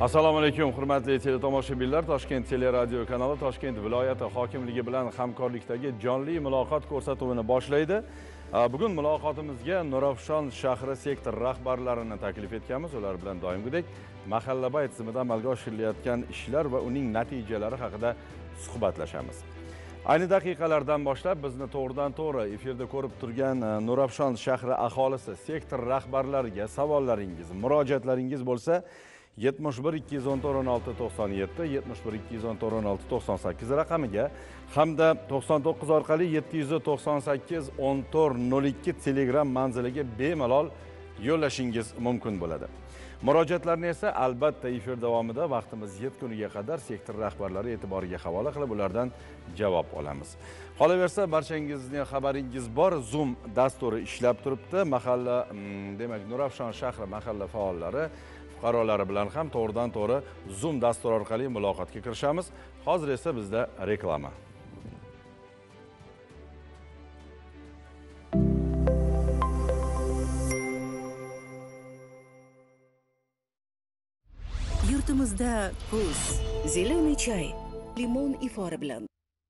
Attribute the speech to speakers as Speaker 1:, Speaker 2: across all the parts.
Speaker 1: Assalomu alaykum, hurmatli teletomoshabinlar. Toshkent teleradio kanali Toshkent viloyati hokimligi bilan hamkorlikdagi jonli muloqot ko'rsatuvini boshlaydi. Bugun muloqotimizga Nurafshon shahri sektor rahbarlarini taklif etganmiz. Ular bilan doimgidek mahallabay tizimida amalga oshirilayotgan ishlar va uning natijalari haqida suhbatlashamiz. Ayni daqiqalardan boshlab bizni to'g'ridan-to'g'ri efirda ko'rib turgan Nurafshon shahri aholisi sektor rahbarlariga savollaringiz, murojaatlaringiz bo'lsa 71 214 16 97, 71 214 16 98 raqamiga hamda 99 orqali 798 1402 Telegram manziliga bemalol yo'llashingiz mumkin bo'ladi. Murojaatlarni esa albatta efir davomida vaqtimiz yetguniga qadar sektor rahbarlari e'tiboriga havola qilib ulardan javob olamiz. Qolaversa, barchangizning xabaringiz bor, Zoom dasturi ishlab turibdi. Mahalla, demak, Nurafshon shahri mahalla faollari fuqarolari bilan ham to'g'ridan-to'g'ri Zoom dasturi orqali muloqotga kirishamiz. Hozir esa bizda reklama.
Speaker 2: Yurtimizda kuz, zelený choy, limon ifori bilan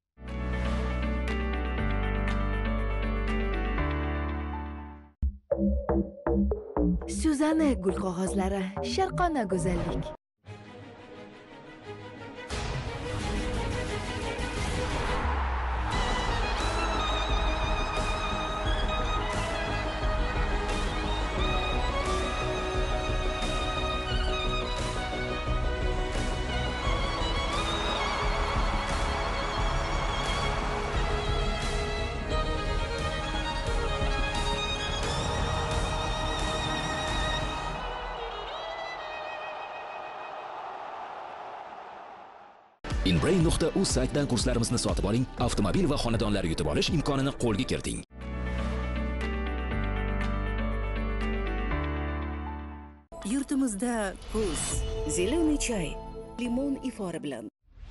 Speaker 2: Suzana gul qog'ozlari, sharqona go'zallik.
Speaker 3: Inbrain.uz saytidan kurslarimizni sotib oling, avtomobil va xonadonlar yutib olish imkonini qo'lga kiriting.
Speaker 2: Yurtimizda kuz, zelený choy, limon ifori bilan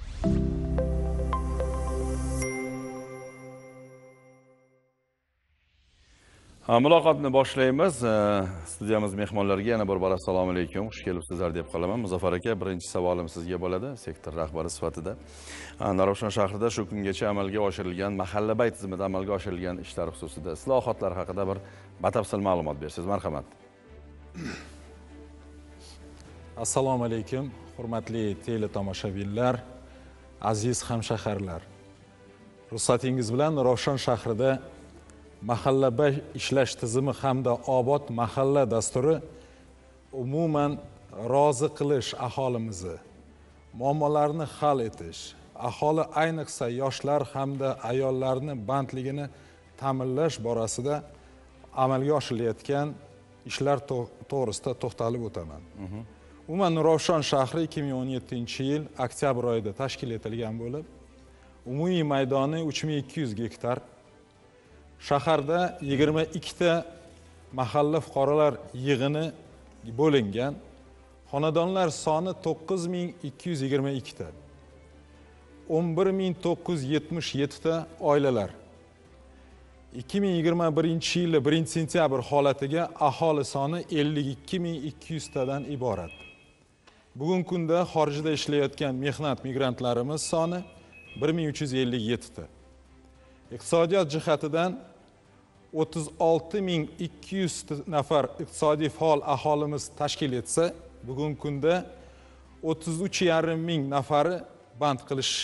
Speaker 1: Muloqotni boshlaymiz. Studiyamiz mehmonlariga yana bir bor assalomu alaykum, xush kelibsizlar deb qolaman. Muzaffar aka, birinchi savolim sizga bo'ladi, sektor rahbari sifatida. Nurafshon shahrida shu kungacha amalga oshirilgan, mahallabay tizimida amalga oshirilgan ishlar xususida islohotlar haqida bir batafsil ma'lumot bersangiz, marhamat.
Speaker 4: Assalomu alaykum, hurmatli teletomoshabinlar, aziz hamshaharlar. Ruxsatingiz bilan Nurafshon shahrida mahallabay ishlash tizimi hamda obod mahalla dasturi umuman rozi qilish aholimizni, muammolarni hal etish, aholi ayniqsa yoshlar hamda ayollarni bandligini ta'minlash borasida amalga oshirilayotgan ishlar to'g'risida to'xtalib o'taman. Umuman Nurafshon shahri 2017-yil oktyabr oyida tashkil etilgan bo'lib, umumiy maydoni 3200 gektar. Shaharda 22 ta mahalla fuqarolar yig'ini bo'lingan. Xonadonlar soni 9222 ta. 11977 ta oilalar. 2021-yil 1-sentyabr holatiga aholi soni 52200 tadan iborat. Bugungi kunda xorijda ishlayotgan mehnat migrantlarimiz soni 1357 ta. Iqtisodiyot jihatidan 36200 nafar iqtisodiy faol aholimiz tashkil etsa, bugungi kunda 33,5 ming nafari band qilish,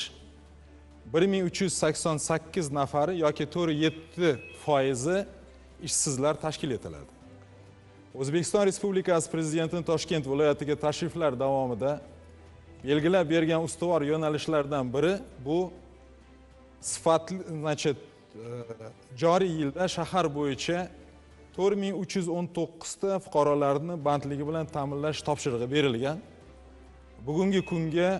Speaker 4: 1388 nafari yoki 4,7% ishsizlar tashkil etiladi. O'zbekiston Respublikasi Prezidentining Toshkent viloyatiga tashriflar davomida belgilab bergan ustuvor yo'nalishlardan biri bu sifatli, joriy yilda shahar bo'yicha 4319 ta fuqarolarni bandligi bilan ta'minlash topshirig'i berilgan. Bugungi kunga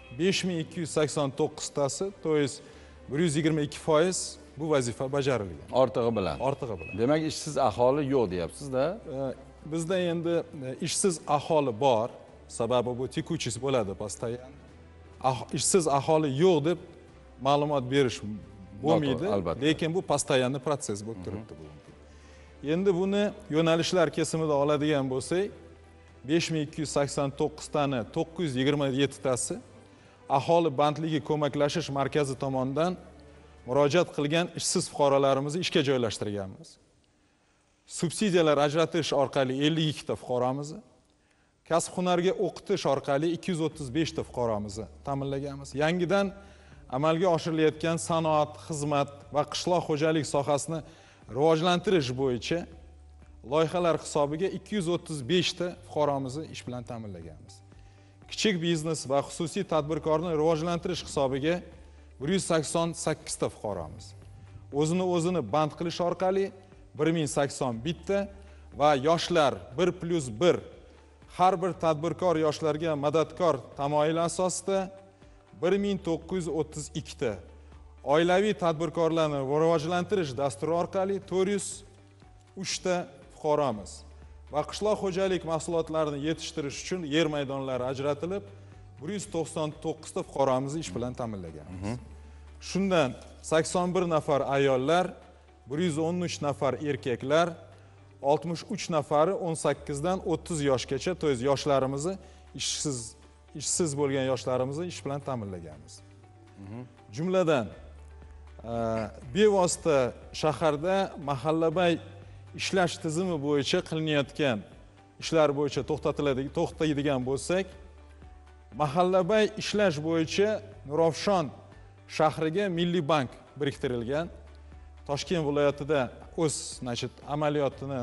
Speaker 4: 5289 tasi, to'g'ri 122% bu vazifa bajarilgan.
Speaker 1: Ortig'i bilan.
Speaker 4: Ortig'i bilan.
Speaker 1: Demak, ishsiz aholi yo'q deyapsiz-da.
Speaker 4: Bizda endi ishsiz aholi bor, sababi bu tekuchis bo'ladi, postoyan. Ishsiz aholi yo'q deb ma'lumot berish bo'lmaydi, lekin bu postoyanniy proses bo'lib turibdi bu. Endi buni yo'nalishlar kesimida oladigan bo'lsak, 5289 tani 927 tasi aholi bandligi ko'maklashish markazi tomonidan murojaat qilgan ishsiz fuqarolarimizni ishga joylashtirganmiz. Subsidiyalar ajratish orqali 52 ta fuqaromizni, kasb hunarga o'qitish orqali 235 ta fuqaromizni ta'minlaganmiz. Yangidan amalga oshirilayotgan sanoat, xizmat va qishloq xo'jalik sohasini rivojlantirish bo'yicha loyihalar hisobiga 235 ta fuqaromizni ish bilan ta'minlaganmiz. Kichik biznes va xususiy tadbirkorni rivojlantirish hisobiga 188 ta fuqaromiz. O'zini band qilish orqali 1081 ta va yoshlar 1+1 har bir tadbirkor yoshlarga madadkor tamoyili asosida 1932 ta, oilaviy tadbirkorlarni rivojlantirish dasturi orqali 403 ta fuqaromiz va qishloq xo'jalik mahsulotlarini yetishtirish uchun yer maydonlari ajratilib 199 ta fuqaromizni ish bilan ta'minlaganmiz. Shundan 81 nafar ayollar, 113 nafar erkaklar, 63 nafari 18 dan 30 yoshgacha, to'y yoshlarimizni ishsiz bo'lgan yoshlarimizni ish bilan ta'minlaganmiz. Jumladan bevosita shaharda mahallabay ishlash tizimi bo'yicha qilinayotgan ishlar bo'yicha to'xtaydigan bo'lsak, mahallabay ishlash bo'yicha Nurafshon shahriga Milliy bank biriktirilgan. Toshkent viloyatida o'z amaliyotini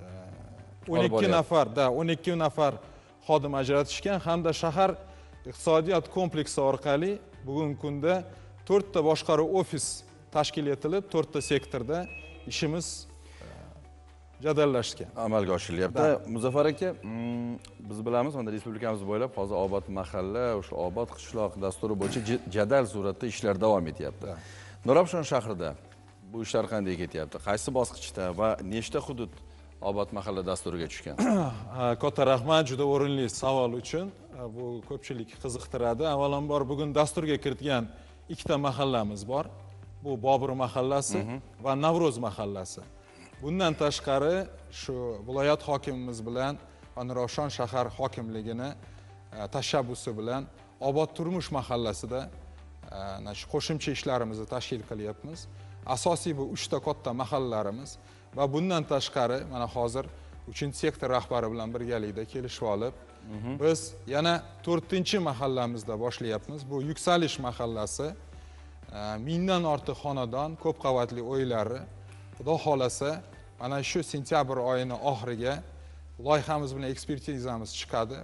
Speaker 4: 12 nafar xodim ajratishgan hamda shahar iqtisodiyot kompleksi orqali bugungi kunda 4 ta boshqaruv ofis tashkil etilib, 4 ta sektorda ishimiz jadallashgan.
Speaker 1: Amalga oshirilyapti. Muzaffar aka, biz bilamiz, mana respublikamiz bo'ylab hozir obod mahalla, o'sha obod qishloq dasturi bo'yicha jadal suratda ishlar davom etyapti. Nurafshon shahrida bu ishlar qanday ketyapti? Qaysi bosqichda va nechta hudud obod mahalla dasturiga tushgan?
Speaker 4: Katta rahmat juda o'rinli savol uchun. Bu ko'pchilik qiziqtiradi. Avvalambor bugun dasturga kiritgan ikkita mahallamiz bor. Bu Bobur mahallasi va Navro'z mahallasi. Bundan tashqari shu viloyat hokimimiz bilan va Nurafshon shahar hokimligini tashabbusi bilan obod turmush mahallasida qo'shimcha ishlarimizni tashkil qilyapmiz. Asosiy bu 3 ta katta mahallalarimiz va bundan tashqari mana hozir 3-sektor rahbari bilan birgalikda kelishib olib, biz yana 4-mahallamizda boshlayapmiz. Bu Yuksalish mahallasi, 1000 dan ortiq xonadon, ko'p qavatli uylari. Xudo xolasa, mana shu sentyabr oyini oxiriga loyihamiz bilan ekspertizamiz chiqadi.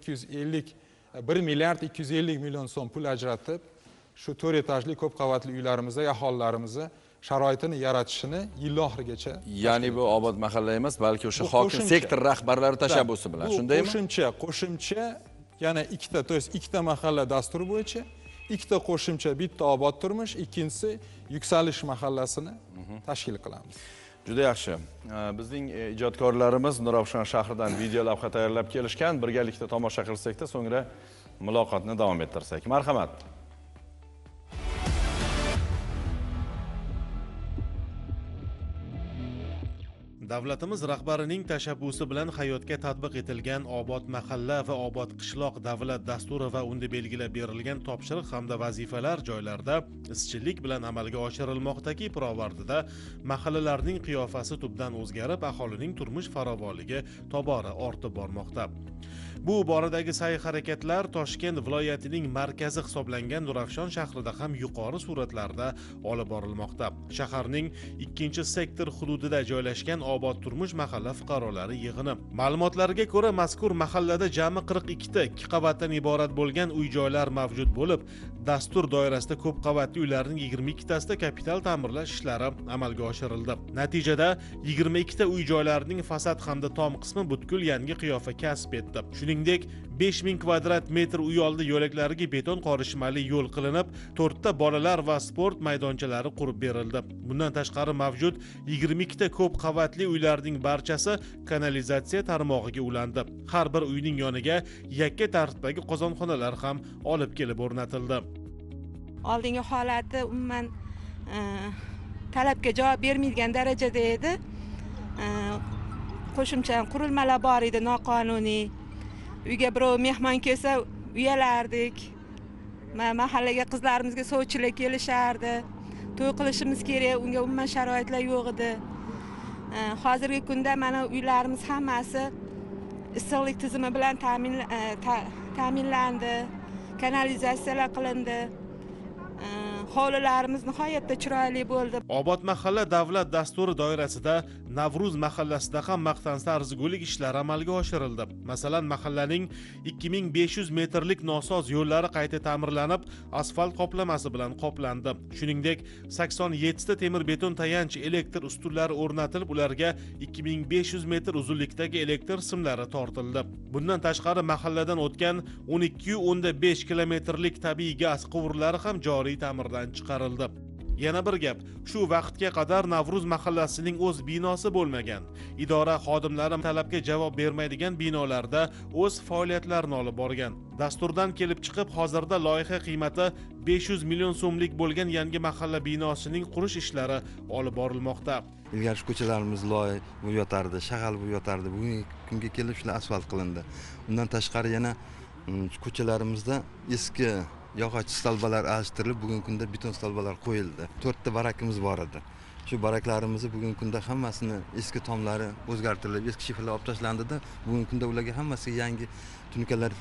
Speaker 4: 1 milliard 250 million so'm pul ajratib, shu 4 etajli ko'p qavatli uylarimizda aholilarimizni sharoitini yaratishini yil oxirigacha.
Speaker 1: Ya'ni bu obod mahalla emas, balki o'sha hokim sektor rahbarlari tashabbusi bilan, shundaymi?
Speaker 4: Qo'shimcha yana ikkita, to есть ikkita mahalla dasturi bo'yicha, ikkita qo'shimcha, bitta obod turmush, ikkinchisi Yuksalish mahallasini tashkil qilamiz.
Speaker 1: Juda yaxshi. Bizning ijodkorlarimiz Nurafshon shahridan video lavha tayyorlab kelishgan. Birgalikda tomosha qilsak-da, so'ngra muloqotni davom ettirsak. Marhamat.
Speaker 5: Davlatimiz rahbarining tashabbusi bilan hayotga tatbiq etilgan obod mahalla va obod qishloq davlat dasturi va unda belgilab berilgan topshiriq hamda vazifalar joylarda izchillik bilan amalga oshirilmoqdaki, pirovardida mahallalarning qiyofasi tubdan o'zgarib, aholining turmush farovonligi tobora ortib bormoqda. Bu boradagi sa'y-harakatlar Toshkent viloyatining markazi hisoblangan Nurafshon shahrida ham yuqori suratlarda olib borilmoqda. Shaharning 2-sektor hududida joylashgan obod turmush mahalla fuqarolari yig'ini. Ma'lumotlarga ko'ra, mazkur mahallada jami 42 ta 2 qavatdan iborat bo'lgan uy-joylar mavjud bo'lib, dastur doirasida ko'p qavatli uylarning 22 tasida kapital ta'mirlash ishlari amalga oshirildi. Natijada 22 ta uy-joylarning fasad hamda tom qismi butkul yangi qiyofa kasb etdi. Shuningdek, 5000 kvadrat metr uy oldi yo'laklariga beton qorishmali yo'l qilinib, 4 ta bolalar va sport maydonchalari qurib berildi. Bundan tashqari mavjud 22 ta ko'p qavatli uylarning barchasi kanalizatsiya tarmog'iga ulandi. Har bir uyning yoniga yakka tartibdagi qozonxonalar ham olib kelib o'rnatildi.
Speaker 6: Oldingi holati umuman talabga javob bermaydigan darajada edi. Qo'shimcha qurilmalar bor edi, noqonuniy. uyga birov mehmon kelsa uyalardik. Mahallaga qizlarimizga sovchilar kelishardi. To'y qilishimiz kerak, unga umuman sharoitlar yo'q edi. Hozirgi kunda mana uylarimiz hammasi issiqlik tizimi bilan ta'minlandi. Kanalizatsiyalar qilindi. Hovlilarimiz nihoyatda chiroyli bo'ldi.
Speaker 5: Obod mahalla davlat dasturi doirasida Navruz mahallasida ham maqtansa arzigulik ishlar amalga oshirildi. Masalan, mahallaning 2500 metrlik nosoz yo'llari qayta ta'mirlanib, asfalt qoplamasi bilan qoplandi. Shuningdek, 87 ta temir beton tayanch elektr ustunlari o'rnatilib, ularga 2500 metr uzunlikdagi elektr simlari tortildi. Bundan tashqari mahalladan o'tgan 12,5 kilometrlik tabiiy gaz quvurlari ham joriy ta'mirdan chiqarildi. Yana bir gap, shu vaqtga qadar Navruz mahallasining o'z binosi bo'lmagan. Idora xodimlari talabga javob bermaydigan binolarda o'z faoliyatlarini olib borgan. Dasturdan kelib chiqib, hozirda loyiha qiymati 500 million so'mlik bo'lgan yangi mahalla binosining qurish ishlari olib borilmoqda.
Speaker 7: Ilgari ko'chalarimiz loy bo'lib yotardi, shag'al bo'lib yotardi. Bugungi kunga kelib shular asfalt qilindi. Undan tashqari yana ko'chalarimizda eski yog'och stolbalar alishtirilib, bugungi kunda beton stolbalar qo'yildi. 4 ta barakimiz bor edi. Shu baraklarimizni bugungi kunda hammasini eski tomlari o'zgartirilib, eski shifrlar olib tashlandida, bugungi kunda ularga hammasiga yangi tunikalar,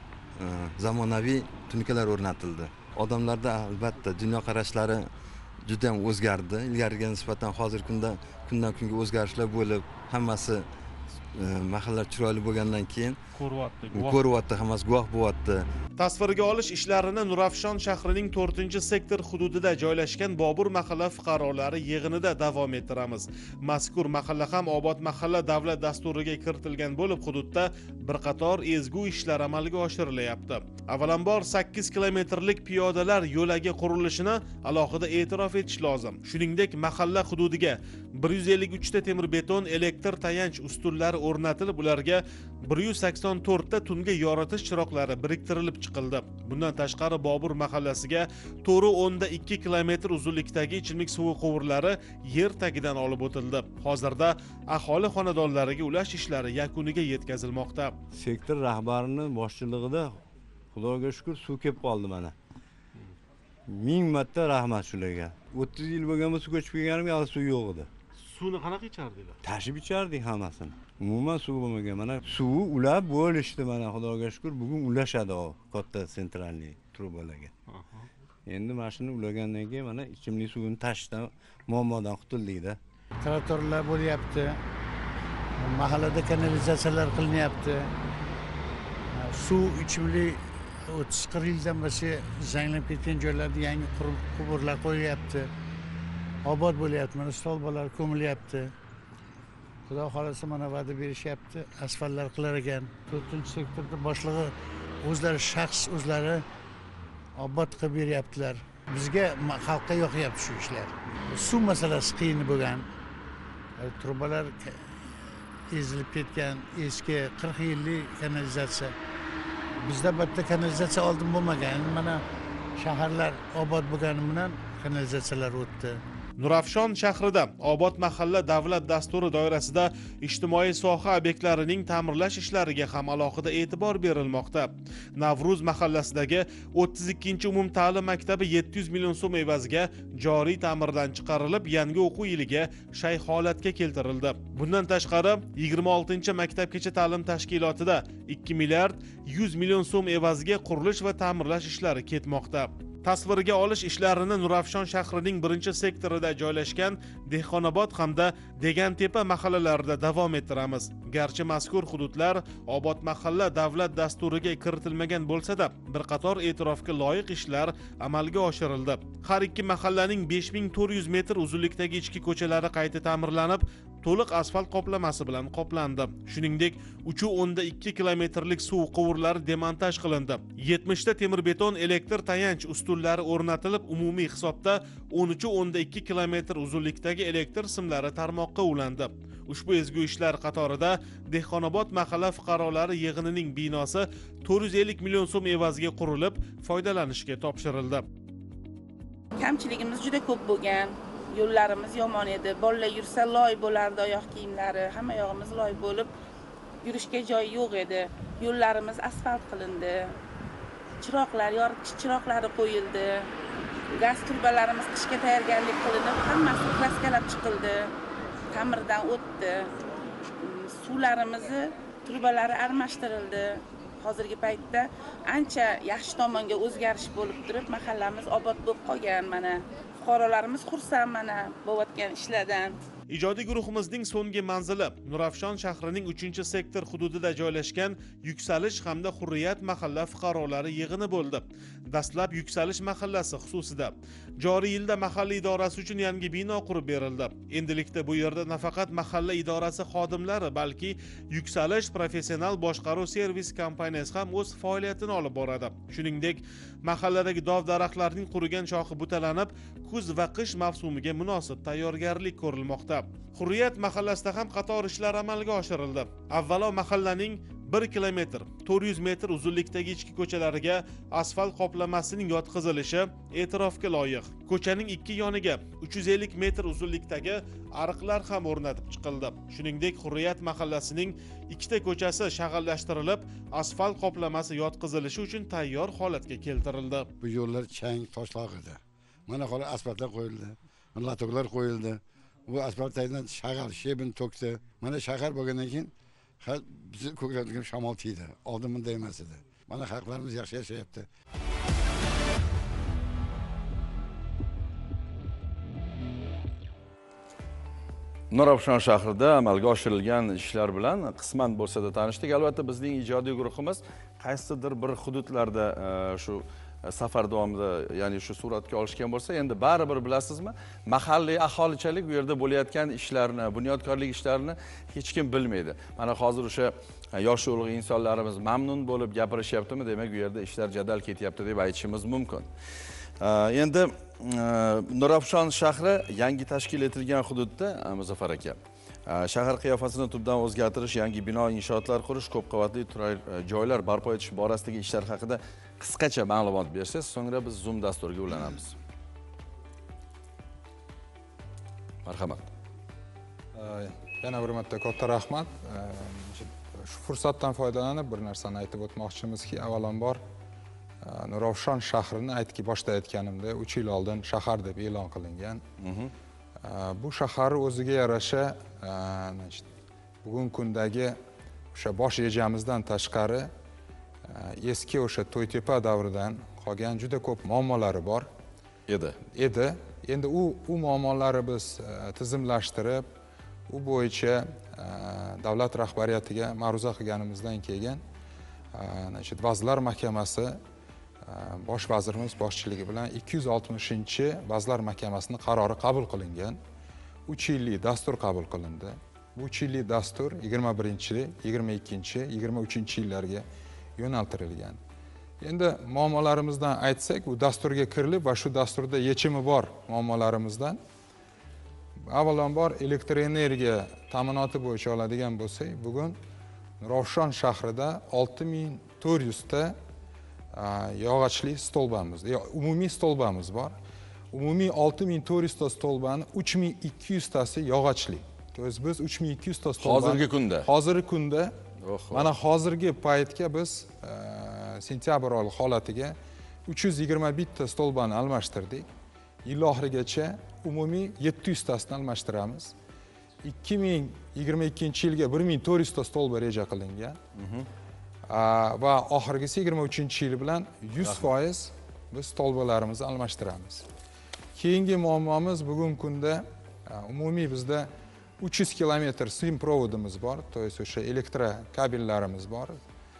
Speaker 7: zamonaviy tunikalar o'rnatildi. Odamlarda albatta dunyoqarashlari juda ham o'zgardi. Ilgariga nisbatan hozir kundan kunga o'zgarishlar bo'lib, hammasi mahallalar chiroyli bo'lgandan keyin ko'ryapti, hammasi guvoh bo'lyapti.
Speaker 5: Tasvirga olish ishlarini Nurafshon shahrining 4-sektor hududida joylashgan Bobur mahalla fuqarolari yig'inida davom ettiramiz. Mazkur mahalla ham Obod mahalla davlat dasturiga kiritilgan bo'lib, hududda bir qator ezgu ishlar amalga oshirilyapti. Avvalambor 8 kilometrlik piyodalar yo'lagi qurilishini alohida e'tirof etish lozim. Shuningdek, mahalla hududiga 153 ta temir beton elektr tayanch ustunlari o'rnatilib, ularga 184 ta tungi yoritish chiroqlari biriktirilib chiqildi. Bundan tashqari Bobur mahallasiga 4,2 kilometr uzunlikdagi ichimlik suvi quvurlari yer tagidan olib o'tildi. Hozirda aholi xonadonlariga ulash ishlari yakuniga yetkazilmoqda.
Speaker 8: Sektor rahbarining boshchiligida Xudoga shukr suv kelib qoldi mana. 1000 marta rahmat shularga. 30 yil bo'lganmi suv ko'chib kelganimga hali suv yo'q edi.
Speaker 5: Suvni qanaqa ichardilar?
Speaker 8: Tashib ichardik hammasini. Umuman suv bo'lmagan. Mana suvi ulab bo'lishdi mana Xudoga shukr. Bugun ulashadi o katta sentralniy trubalarga. Endi mashina ulagandan keyin mana ichimlik suvini tashishdan muammodan qutuldikda.
Speaker 9: Traktorlar bo'lyapti. Mahallada kanalizatsiyalar qilinyapti. Suv ichimlik 30-40 yildan beri zanglab ketgan joylarda yangi quburlar qo'yilyapti. Obod bo'lyapti, mana stolbalar ko'milyapti. Xudo xolasa mana va'da berishyapti, asfaltlar qilar ekan. 4-sektorda boshlig'i o'zlari shaxs o'zlari obod qilib beryaptilar. Bizga xalqqa yoqyapti shu ishlar. Suv masalasi qiyin bo'lgan. Trubalar ezilib ketgan, eski 40 yillik kanalizatsiya. Bizda bitta kanalizatsiya oldin bo'lmagan. Mana shaharlar obod bo'lgani bilan kanalizatsiyalar o'tdi.
Speaker 5: Nurafshon shahrida Obod mahalla davlat dasturi doirasida ijtimoiy soha obyektlarining ta'mirlash ishlariga ham alohida e'tibor berilmoqda. Navruz mahallasidagi 32-umum ta'lim maktabi 700 million so'm evaziga joriy ta'mirdan chiqarilib, yangi o'quv yiliga shay holatga keltirildi. Bundan tashqari 26-maktabgacha ta'lim tashkilotida 2 milliard 100 million so'm evaziga qurilish va ta'mirlash ishlari ketmoqda. Tasvirga olish ishlarini Nurafshon shahrining 1-sektorida joylashgan Dehqonobod hamda Degantepa mahallalarida davom ettiramiz. Garchi mazkur hududlar Obod mahalla davlat dasturiga kiritilmagan bo'lsa-da, bir qator e'tirofga loyiq ishlar amalga oshirildi. Har ikki mahallaning 5400 metr uzunlikdagi ichki ko'chalari qayta ta'mirlanib, to'liq asfalt qoplamasi bilan qoplandi. Shuningdek, 3,2 kilometrlik suv quvurlari demontaj qilindi. 70 ta temir beton elektr tayanch ustunlari o'rnatilib, umumiy hisobda 13,2 kilometr uzunlikdagi elektr simlari tarmoqqa ulandi. Ushbu ezgu ishlar qatorida Dehqonobod mahalla fuqarolari yig'inining binosi 450 million so'm evaziga qurilib, foydalanishga topshirildi.
Speaker 10: Kamchiligimiz juda ko'p bo'lgan. Yo'llarimiz yomon edi. Bolalar yursa loy bo'lardi, oyoq kiyimlari, hamma yog'imiz loy bo'lib, yurishga joy yo'q edi. yo'llarimiz asfalt qilindi. Chiroqlar, yoritgich chiroqlari qo'yildi. Gaz turbalarimiz qishga tayyorgarlik qilinib, hammasi kraskalab chiqildi. Ta'mirdan o'tdi. Suvlarimizni turbalari almashtirildi. Hozirgi paytda ancha yaxshi tomonga o'zgarish bo'lib turib, mahallamiz obod bo'lib qolgan mana. Fuqarolarimiz xursand mana bo'layotgan ishlardan.
Speaker 5: Ijodiy guruhimizning so'nggi manzili Nurafshon shahrining 3-sektor hududida joylashgan Yuksalish hamda Hurriyat mahalla fuqarolari yig'ini bo'ldi. Dastlab Yuksalish mahallasi xususida joriy yilda mahalla idorasi uchun yangi bino qurib berildi. Endilikda bu yerda nafaqat mahalla idorasi xodimlari, balki Yuksalish professional boshqaruv servis kompaniyasi ham o'z faoliyatini olib boradi. Shuningdek, mahalladagi dov-daraxtlarning qurigan shoxi butalanib, kuz va qish mavsumiga munosib tayyorgarlik ko'rilmoqda. Hurriyat mahallasida ham qator ishlar amalga oshirildi. Avvalo mahallaning 1 kilometr 400 metr uzunlikdagi ichki ko'chalariga asfalt qoplamasining yotqizilishi e'tirofga loyiq. Ko'chaning ikki yoniga 350 metr uzunlikdagi ariqlar ham o'rnatib chiqildi. Shuningdek, Hurriyat mahallasining ikkita ko'chasi shag'allashtirilib, asfalt qoplamasi yotqizilishi uchun tayyor holatga keltirildi.
Speaker 11: Bu yo'llar chang, toshloq edi. Mana hozir asfaltlar qo'yildi, latoklar qo'yildi. Bu asfalt tagidan shag'al, shebin to'kdi. Mana shahar bo'lgandan keyin bizni ko'klarga shamol tiydi. Oldin bunday emas edi. Mana xalqlarimiz yaxshi yashayapti.
Speaker 1: Nurafshon shahrida amalga oshirilgan ishlar bilan qisman bo'lsa-da tanishdik. Albatta bizning ijodiy guruhimiz qaysidir bir hududlarda shu safar davomida, ya'ni shu suratga olishgan bo'lsa, endi baribir bilasizmi, mahalliy aholichalik bu yerda bo'layotgan ishlarni, bunyodkorlik ishlarini hech kim bilmaydi. Mana hozir o'sha yosh ulug' insonlarimiz mamnun bo'lib gapirishyaptimi, demak bu yerda ishlar jadal ketyapti deb aytishimiz mumkin. Endi Nurafshon shahri yangi tashkil etilgan hududda Muzaffar aka, shahar qiyofasini tubdan o'zgartirish, yangi bino, inshootlar qurish, ko'p qavatli turar joylar barpo etish borasidagi ishlar haqida qisqacha ma'lumot bersangiz, so'ngra biz Zoom dasturiga ulanamiz. Marhamat.
Speaker 4: Yana bir marta katta rahmat. Shu fursatdan foydalanib bir narsani aytib o'tmoqchimizki, avvalambor Nurafshon shahrini boshda aytganimda 3 yil oldin shahar deb e'lon qilingan. Bu shahar o'ziga yarasha bugungi kundagi o'sha bosh rejamizdan tashqari eski o'sha To'ytepa davridan qolgan juda ko'p muammolari bor edi. Endi u muammolari biz tizimlashtirib, u bo'yicha davlat rahbariyatiga ma'ruza qilganimizdan keyin Vazirlar Mahkamasi bosh vazirimiz boshchiligi bilan 260-Vazirlar Mahkamasining qarori qabul qilingan. 3 yillik dastur qabul qilindi. Bu 3 yillik dastur 21, 22, 23 yillarga yo'naltirilgan. Endi muammolarimizdan aytsak, u dasturga kirilib va shu dasturda yechimi bor muammolarimizdan. Avvalambor elektr energiya ta'minoti bo'yicha oladigan bo'lsak, bugun Nurafshon shahrida 6400 ta yog'ochli stolbamiz, umumiy stolbamiz bor. Umumiy 6400 ta stolbani 3200 tasi yog'ochli. To'g'ri, biz 3200 ta stolbani hozirgi kunda mana hozirgi paytga biz sentyabr oyi holatiga 321 ta stolbani almashtirdik. Yil oxirigacha umumiy 700 tasini almashtiramiz. 2022-yilga 1400 ta stolba reja qilingan. Va oxirgisi 23-yil bilan 100% biz stolbalarimizni almashtiramiz. Keyingi muammomiz bugungi kunda umumiy bizda 300 kilometr sim provodimiz bor, to'g'ri o'sha elektrokabellarimiz bor.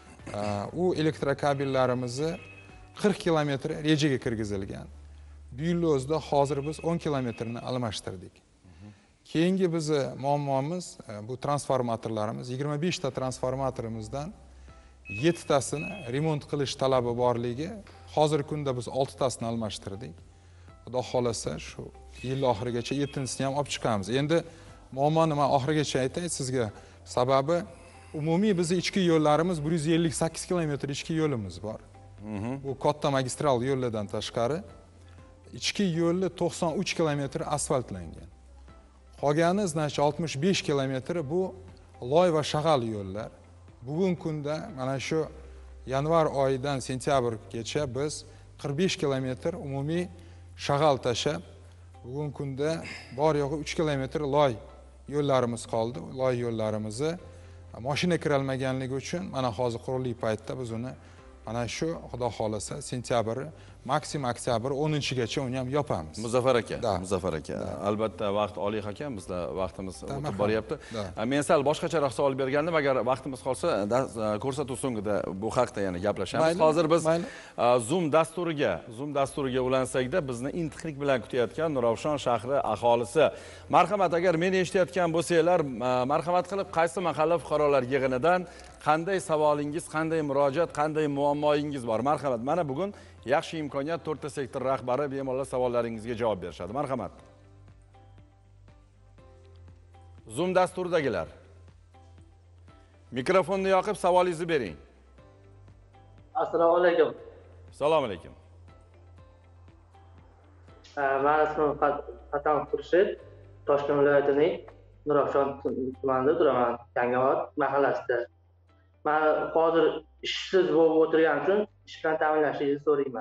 Speaker 4: U elektrokabellarimizni 40 kilometr rejaga kirgizilgan. Bu yil o'zida hozir biz 10 kilometrni almashtirdik. Keyingi bizni muammomiz bu transformatorlarimiz. 25 ta transformatorimizdan 7 tasini remont qilish talabi borligi, hozirgi kunda biz 6 tasini almashtirdik. Xudo xolasa shu yil oxirigacha 7-sini ham olib chiqamiz. Endi muammoni men oxirigacha aytay sizga. Sababi umumiy bizning ichki yo'llarimiz 158 kilometr ichki yo'limiz bor. Bu katta magistral yo'llardan tashqari ichki yo'lni 93 kilometr asfaltlangan. Qolgani 65 kilometri bu loy va shag'al yo'llar. bugungi kunda mana shu yanvar oyidan sentyabrgacha biz 45 kilometr umumiy shag'al tashab, bugungi kunda bor yo'g'i 3 kilometr loy yo'llarimiz qoldi. Loy yo'llarimizni mashina kirolmaganligi uchun mana hozir qurilish paytida biz uni mana shu xudo xolasa sentyabr, maksimum oktyabr 10-gacha uni ham yopamiz.
Speaker 1: Muzaffar aka, albatta vaqt oliy ekan, bizda vaqtimiz o'tib boryapti. Men sal boshqacharoq savol bergandim, agar vaqtimiz qolsa, ko'rsatuv so'ngida bu haqda yana gaplashamiz. Hozir biz Zoom dasturiga ulansakda bizni intiqlik bilan kutayotgan Nurafshon shahri aholisi. Marhamat, agar meni eshitayotgan bo'lsanglar, marhamat qilib qaysi mahalla fuqarolar yig'inidan qanday savolingiz, qanday murojaat, qanday muammoyingiz bor? Marhamat, mana bugun yaxshi imkoniyat, 4 ta sektor rahbari bemalol savollaringizga javob berishadi. Marhamat. Zoom dasturidagilar. Mikrofonni yoqib savolingizni bering.
Speaker 12: Assalomu alaykum.
Speaker 1: Assalomu alaykum.
Speaker 12: Meni ismim Hasan Xurshid, Toshkent viloyatining Nurafshon tumanida turaman, Yangiobod mahallasida. Men hozir ishsiz bo'lib o'tirganim uchun ish bilan ta'minlashingizni so'rayman.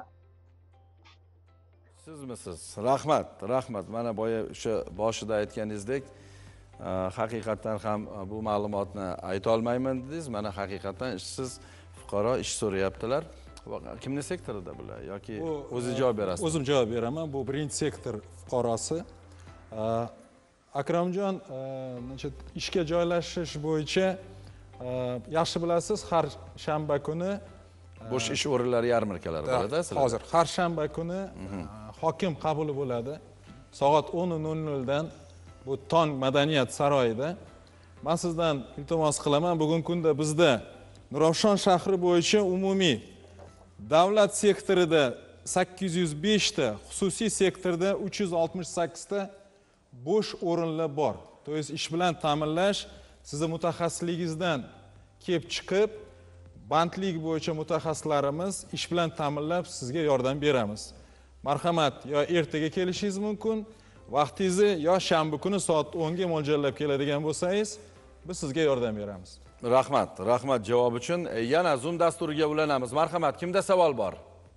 Speaker 1: Sizmisiz? Rahmat. Mana boya o'sha boshida aytganingizdek, haqiqatan ham bu ma'lumotni ayta olmayman dedingiz. Mana haqiqatan ishsiz fuqaro ish so'rayaptilar. Kimning sektorida bular yoki o'zingiz javob berasiz?
Speaker 4: O'zim javob beraman. Bu birinchi sektor fuqarosi. Akramjon, ishga joylashish bo'yicha yaxshi bilasiz, har shanba kuni
Speaker 1: bo'sh ish o'rinlari yarmarkalari bo'ladi sizlarda.
Speaker 4: Hozir har shanba kuni hokim qabuli bo'ladi. Soat 10:00 dan bu tong madaniyat saroyida. Men sizdan iltimos qilaman, bugungi kunda bizda Nurafshon shahri bo'yicha umumiy davlat sektorida 805 ta, xususiy sektorda 368 ta bo'sh o'rinlar bor. To есть ish bilan ta'minlash sizni mutaxassisligingizdan kelib chiqib, bandlik bo'yicha mutaxassislarimiz ish bilan ta'minlab sizga yordam beramiz. Marhamat, yo ertaga kelishingiz mumkin, vaqtingizni yo shanba kuni soat 10 ga mo'ljallab keladigan bo'lsangiz, biz sizga yordam beramiz.
Speaker 1: Rahmat javob uchun. Yana Zoom dasturiga ulanamiz. Marhamat, kimda savol bor?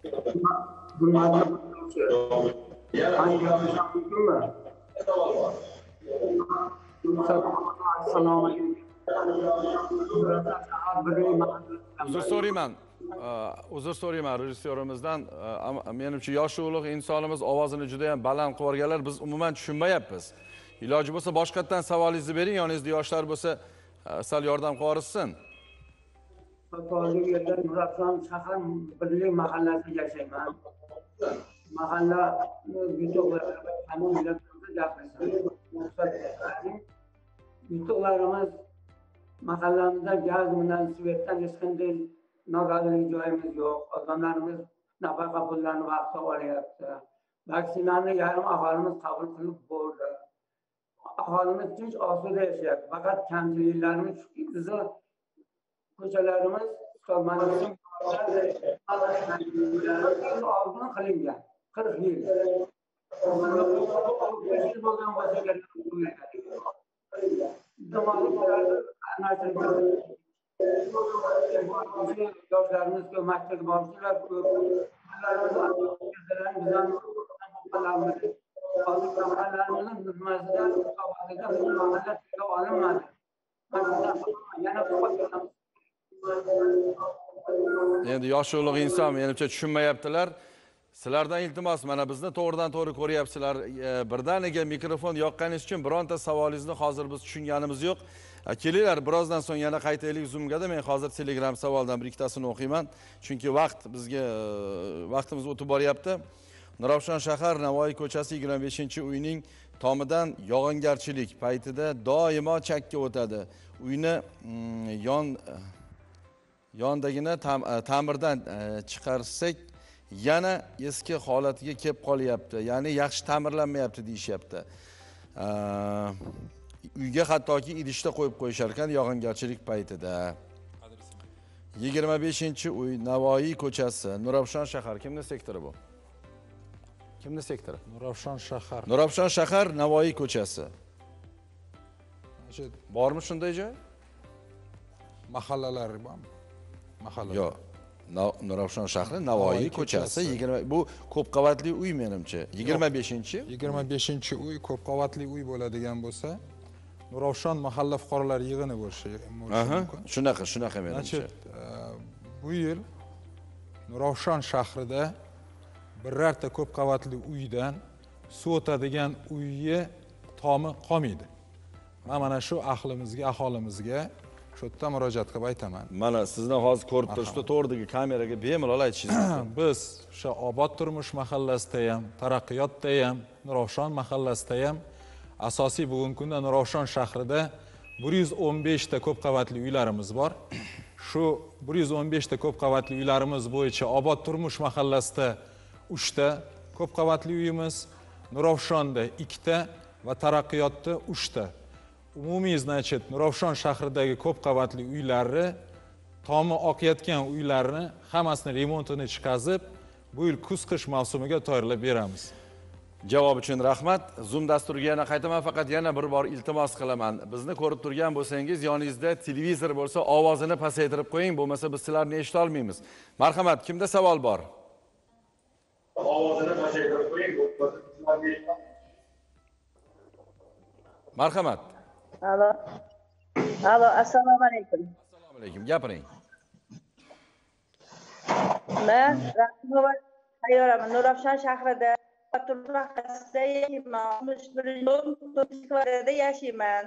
Speaker 1: Uzr so'rayman rejissyorimizdan. Menimcha yoshi ulug' insonimiz ovozini juda ham baland qilib o'rganlar, biz umuman tushunmayapmiz. Iloji bo'lsa boshqatdan savolingizni bering, yoningizda yoshlar bo'lsa sal yordam qilsin.
Speaker 13: Nurafshon shahar birlik mahallasida yashayman. Mahalla yutuqlarimiz tamomila yutuqlarimiz mahallamizda gaz bilan svetdan hech qanday noqonuniy joyimiz yo'q. Odamlarimiz nafaqa pullarini vaqtida olyapti. Vaksinani yarim aholimiz qabul qilib bo'ldi. Aholimiz tinch osuda yashayapti. Faqat kamchiliklarimiz shuki, bizni ko'chalarimiz oldin qilingan 40 yil. Bo'lgan bo'lsa kerak. Yoshlarimiz ko'p maktabga borishlar, ko'p
Speaker 1: endi yoshi ulug' inson menimcha tushunmayaptilar. Sizlardan iltimos, mana bizni to'g'ridan to'g'ri ko'ryapsizlar. Birdaniga mikrofon yoqqaningiz uchun bironta savolingizni hozir biz tushunganimiz yo'q. Kelinglar, birozdan so'ng yana qaytaylik Zoom'ga. Men hozir Telegram savoldan bir ikkitasini o'qiyman. Chunki vaqtimiz o'tib boryapti. Nurafshon shahar Navoiy ko'chasi 25-uyning tomidan yog'ingarchilik paytida doimo chakka o'tadi. Uyni yondagini ta'mirdan chiqarsak yana eski holatiga kelib qolyapti. Ya'ni yaxshi ta'mirlanmayapti deyishyapti. Uyga hattoki idishda qo'yib qo'yishar ekan yog'ingarchilik paytida. 25-uy Navoiy ko'chasi, Nurafshon shahar. Kimning sektori bu? Kimning sektori? Nurafshon shahar Navoiy ko'chasi. Bormi shunday joy?
Speaker 4: mahallalari bormi? Mahalla.
Speaker 1: Yo'q. Nurafshon shahri Navoiy ko'chasi 20 bu ko'p qavatli uy menimcha. 25-chi?
Speaker 4: 25-chi uy ko'p qavatli uy bo'ladigan bo'lsa, Nurafshon mahalla fuqarolar yig'ini bo'lishi mumkin.
Speaker 1: Shunaqa menimcha.
Speaker 4: Bu yil Nurafshon shahrida birorta ko'p qavatli uydan suv o'tadigan uyga tomi qolmaydi. Men mana shu aholimizga shu yerda murojaat qilib aytaman.
Speaker 1: Mana sizni hozir ko'rib turishda to'g'ridagi kameraga bemalol aytishingiz mumkin.
Speaker 4: Biz o'sha Obod turmush mahallasida ham, Taraqqiyotda ham, Nurafshon mahallasida ham asosiy bugungi kunda Nurafshon shahrida 115 ta ko'p qavatli uylarimiz bor. Shu 115 ta ko'p qavatli uylarimiz bo'yicha Obod turmush mahallasida 3 ta ko'p qavatli uyimiz, Nurafshonda 2 ta va Taraqqiyotda 3 ta. Umumiy Nurafshon shahridagi ko'p qavatli uylarni, tomi oqayotgan uylarni hammasini remontini chiqazib, bu yil kuz-qish mavsumiga tayyorlab beramiz.
Speaker 1: Javob uchun rahmat. Zoom dasturiga yana qaytaman, faqat yana bir bor iltimos qilaman. Bizni ko'rib turgan bo'lsangiz, yoningizda televizor bo'lsa, ovozini pasaytirib qo'ying, bo'lmasa biz sizlarni eshita olmaymiz. Marhamat, kimda savol bor? Ovozini pasaytirib qo'ying, bo'lmasa sizlarni eshita olmaymiz. Marhamat.
Speaker 14: Alo, assalomu alaykum.
Speaker 1: Assalomu alaykum, gapiring.
Speaker 14: Men Rahimova Sayyoraman, Nurafshon shahrida turmushda yashayman. 61 kvartirada yashayman.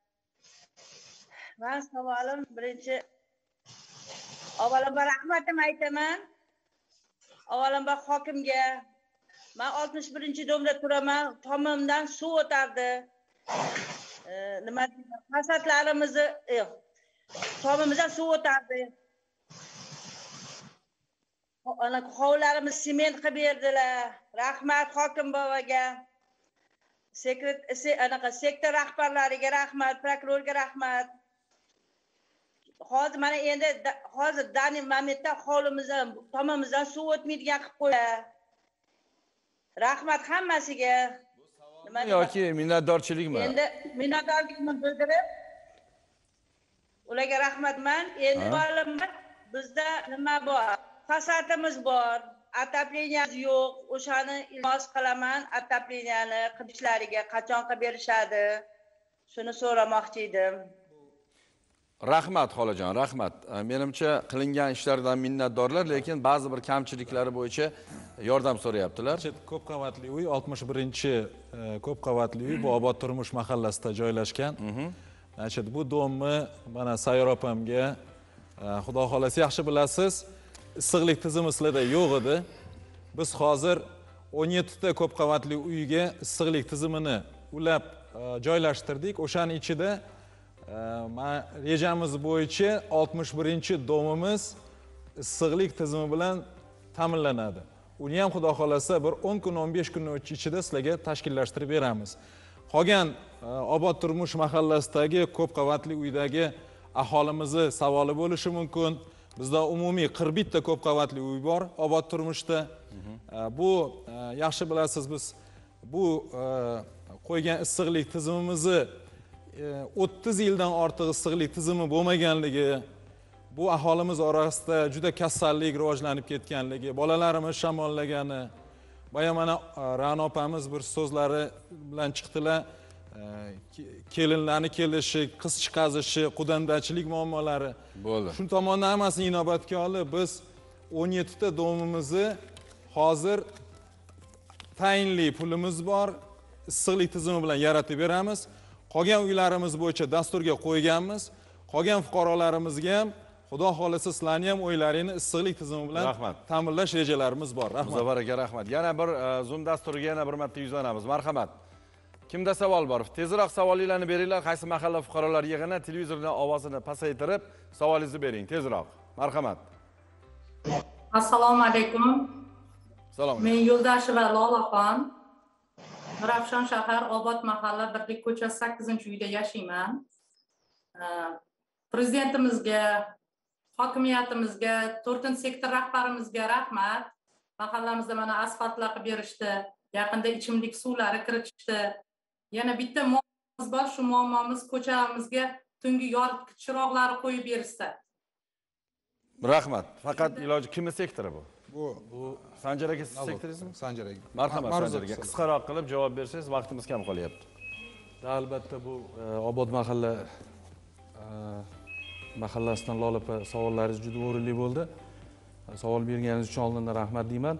Speaker 14: Men savolim birinchi avvalambor rahmatim aytaman. Avvalambor hokimga. Men 61-domda turaman, tomimdan suv o'tardi. Nima deyman, fasadlarimizni tomimizdan suv o'tardi. Ana hovlarimiz sement qilib berdilar. Rahmat hokim boboga. Sektor rahbarlariga rahmat, prokurorga rahmat. Hozir mana endi dani momentda hovlimizdan, tomimizdan suv o'tmaydigan qilib qo'ydilar. Rahmat hammasiga.
Speaker 1: Yoki minnatdorchilikmi?
Speaker 14: Endi minnatdorlikni bildirib, ularga rahmatman. Endi bizda nima bor? Fasadimiz bor, отопленияmiz yo'q. O'shani iltimos qilaman, отопленияni qilishlariga qachon qilib berishadi? Shuni so'ramoqchi edim.
Speaker 1: Rahmat xolajon, rahmat. Menimcha qilingan ishlardan minnatdorlar, lekin ba'zi bir kamchiliklari bo'yicha yordam so'rayaptilar.
Speaker 4: Ko'p qavatli uy 61-chi ko'p qavatli uy bu Obod turmush mahallasida joylashgan. Bu domni mana Sayyor opamga xudo xolasa yaxshi bilasiz, issiqlik tizimi sizlarda yo'q edi. Biz hozir 17 ta ko'p qavatli uyga issiqlik tizimini ulab joylashtirdik. O'shaning ichida rejamiz bo'yicha 61-chi domimiz issiqlik tizimi bilan ta'minlanadi. Uni ham xudo xolasa bir 10 kun, 15 kun ichida sizlarga tashkillashtirib beramiz. Qolgan Obod turmush mahallasidagi ko'p qavatli uydagi aholimizni savoli bo'lishi mumkin. Bizda umumiy 41 ta ko'p qavatli uy bor Obod turmushda. Bu yaxshi bilasiz, biz bu qo'ygan issiqlik tizimimizni 30 yildan ortiq issiqlik tizimi bo'lmaganligi, bu aholimiz orasida juda kasallik rivojlanib ketganligi, bolalarimiz shamollagani, boya mana Ra'no opamiz bir so'zlari bilan chiqdilar. Kelinlarni kelishi, qiz chiqazishi, qudandachilik muammolari
Speaker 1: bo'ldi.
Speaker 4: Shu tomondan hammasini inobatga olib, biz 17 ta domimizni hozir tayinli pulimiz bor, issiqlik tizimi bilan yaratib beramiz. Qolgan uylarimiz bo'yicha dasturga qo'yganmiz. Qolgan fuqarolarimizga ham xudo xolasa sizlarni ham o'ylaringni issiqlik tizimi bilan ta'minlash rejalarimiz bor. Rahmat.
Speaker 1: Muzaffer aka rahmat. Yana bir Zoom dasturiga yana bir marta yuzlanamiz. Marhamat. Kimda savol bor? Tezroq savolinglarni beringlar. Qaysi mahalla fuqarolar yig'ini televizordan ovozini pasaytirib savolingizni bering. Tezroq. Marhamat.
Speaker 15: Assalomu alaykum.
Speaker 1: Salom.
Speaker 15: Men Yo'ldasheva Lolaxon. Nurafshon shahar Obod mahalla Birlik ko'chasi 8-uyda yashayman. Prezidentimizga, hokimiyatimizga, 4-sektor rahbarimizga rahmat. Mahallamizda mana asfaltlar qilib berishdi. Yaqinda ichimlik suvlari kiritishdi. Yana bitta muammomiz bor, shu muammomiz ko'chamizga tungi yoritgich chiroqlari qo'yib berishsa.
Speaker 1: Rahmat. Faqat iloji kimning sektori bu? Bu Sanjar aka siz sektoringizmi?
Speaker 4: Sanjar aka.
Speaker 1: Marhamat Sanjar aka. Qisqaroq qilib javob bersangiz, vaqtimiz kam qolyapti.
Speaker 16: Albatta bu Obod mahalla mahallasidan Lolapa savollaringiz juda o'rinli bo'ldi. Savol berganingiz uchun oldindan rahmat deyman.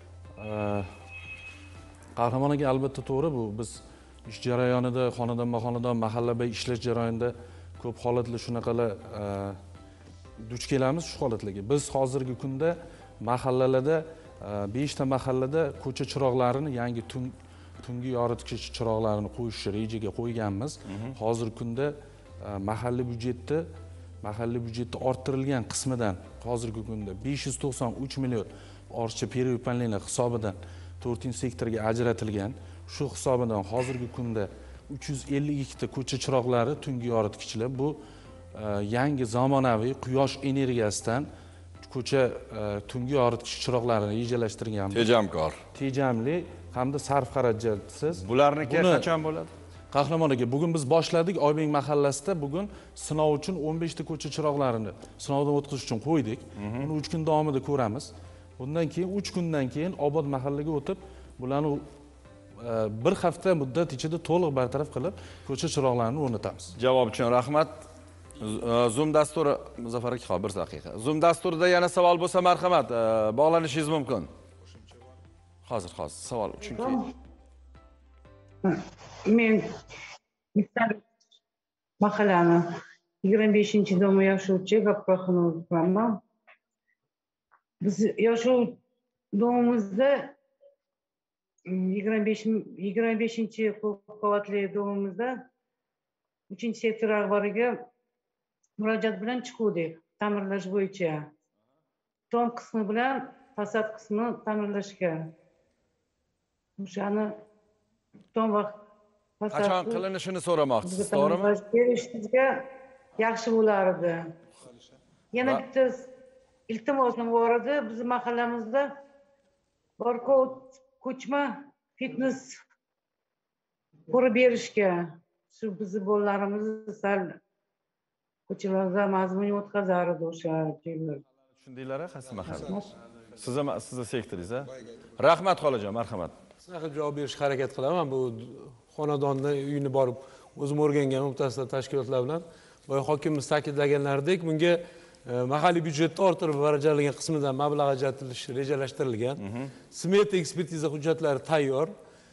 Speaker 16: Qahramon aka albatta to'g'ri bu. Biz ish jarayonida xonadonma-xonadon mahallabay ishlash jarayonida ko'p holatlar shunaqalar duch kelamiz shu holatlarga. Biz hozirgi kunda mahallalarda 5 ta mahallada ko'cha chiroqlarini yangi tungi yoritgich chiroqlarini qo'yishni rejaga qo'yganmiz. Hozirgi kunda mahalliy byudjetda orttirilgan qismidan hozirgi kunda 593 million ortiqcha peripanliner hisobidan 4-sektorga ajratilgan. Shu hisobidan hozirgi kunda 352 ta ko'cha chiroqlari tungi yoritgichlar. Bu yangi zamonaviy quyosh energiyasidan ko'cha tungi yoritgich chiroqlarini rejalashtirganmiz.
Speaker 1: Tejamkor.
Speaker 16: Tejamli hamda sarf xarajatsiz.
Speaker 1: Bularniki qachon bo'ladi?
Speaker 16: Qahramon aka, bugun biz boshladik. Oybek mahallasida bugun sinov uchun 15 ta ko'cha chiroqlarini sinovdan o'tkazish uchun qo'ydik. Uni 3 kun davomida ko'ramiz. Bundan keyin 3 kundan keyin Obod mahallaga o'tib, bularni bir hafta muddat ichida to'liq bartaraf qilib, ko'cha chiroqlarini o'rnatamiz.
Speaker 1: Javob uchun rahmat. Zoom dasturi Muzaffar aka, 1 daqiqa. Zoom dasturida yana savol bo'lsa marhamat, bog'lanishingiz mumkin. Hozir savol uchun keyin.
Speaker 17: Men mahallani 25-domda yashovchi Gaproxonov qilaman. Biz yashuv domimizda 25-qavatli domimizda 3-sektor rahbariga murojaat bilan chiqdik ta'mirlash bo'yicha. Tom qismi bilan fasad qismini ta'mirlashga. O'shani tom vaqt
Speaker 1: qachon qilinishini so'ramoqchisiz, to'g'rimi?
Speaker 17: Berishingizga yaxshi bo'lardi. Yana bitta iltimosim bor edi. Bizning mahallamizda workout ko'chma fitness qurib berishga. Shu bizning bolalarimiz sal ko'chalarda mazmun o'tkazardi o'sha joylar.
Speaker 1: Tushundinglar, qaysi mahalla? Sizni sektoringiz, a? Rahmat xolajon, marhamat.
Speaker 18: Shunaqa javob berishga harakat qilaman. Bu xonadonni uyini borib o'zim o'rgangan mutassaddi tashkilotlar bilan boya hokimimiz ta'kidlaganlaridek, bunga mahalliy byudjetda orttirib bajarilgan qismidan mablag' ajratilishi rejalashtirilgan. Smeta ekspertiza hujjatlari tayyor.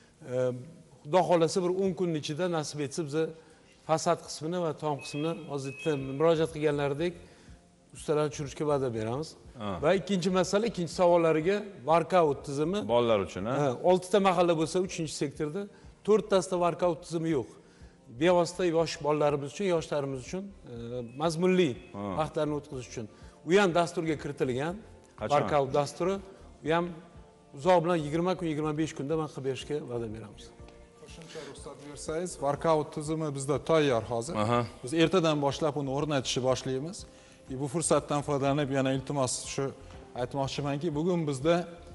Speaker 18: Xudo xolasa bir 10 kun ichida nasib etsa biz fasad qismini va tom qismini hozirda murojaat qilganlaridek ustalar tushirishga va'da beramiz. Va ikkinchi masala, ikkinchi savollariga workout tizimi
Speaker 1: bolalar uchun, ha?
Speaker 18: 6 ta mahalla bo'lsa, 3-sektorda 4 tasida workout tizimi yo'q. Bevosita yosh bolalarimiz uchun, yoshlarimiz uchun mazmunli vaqtlarni o'tkazish uchun. U ham dasturga kiritilgan. Workout dasturi, u ham uzoq bilan 20 kun, 25 kunda men qilib berishga va'da beramiz.
Speaker 4: Qo'shimcha ruxsat bersangiz, workout tizimi bizda tayyor hozir. Biz ertadan boshlab uni o'rnatishni boshlaymiz. Bu fursatdan foydalanib yana iltimos shu aytmoqchimanki, bugun bizda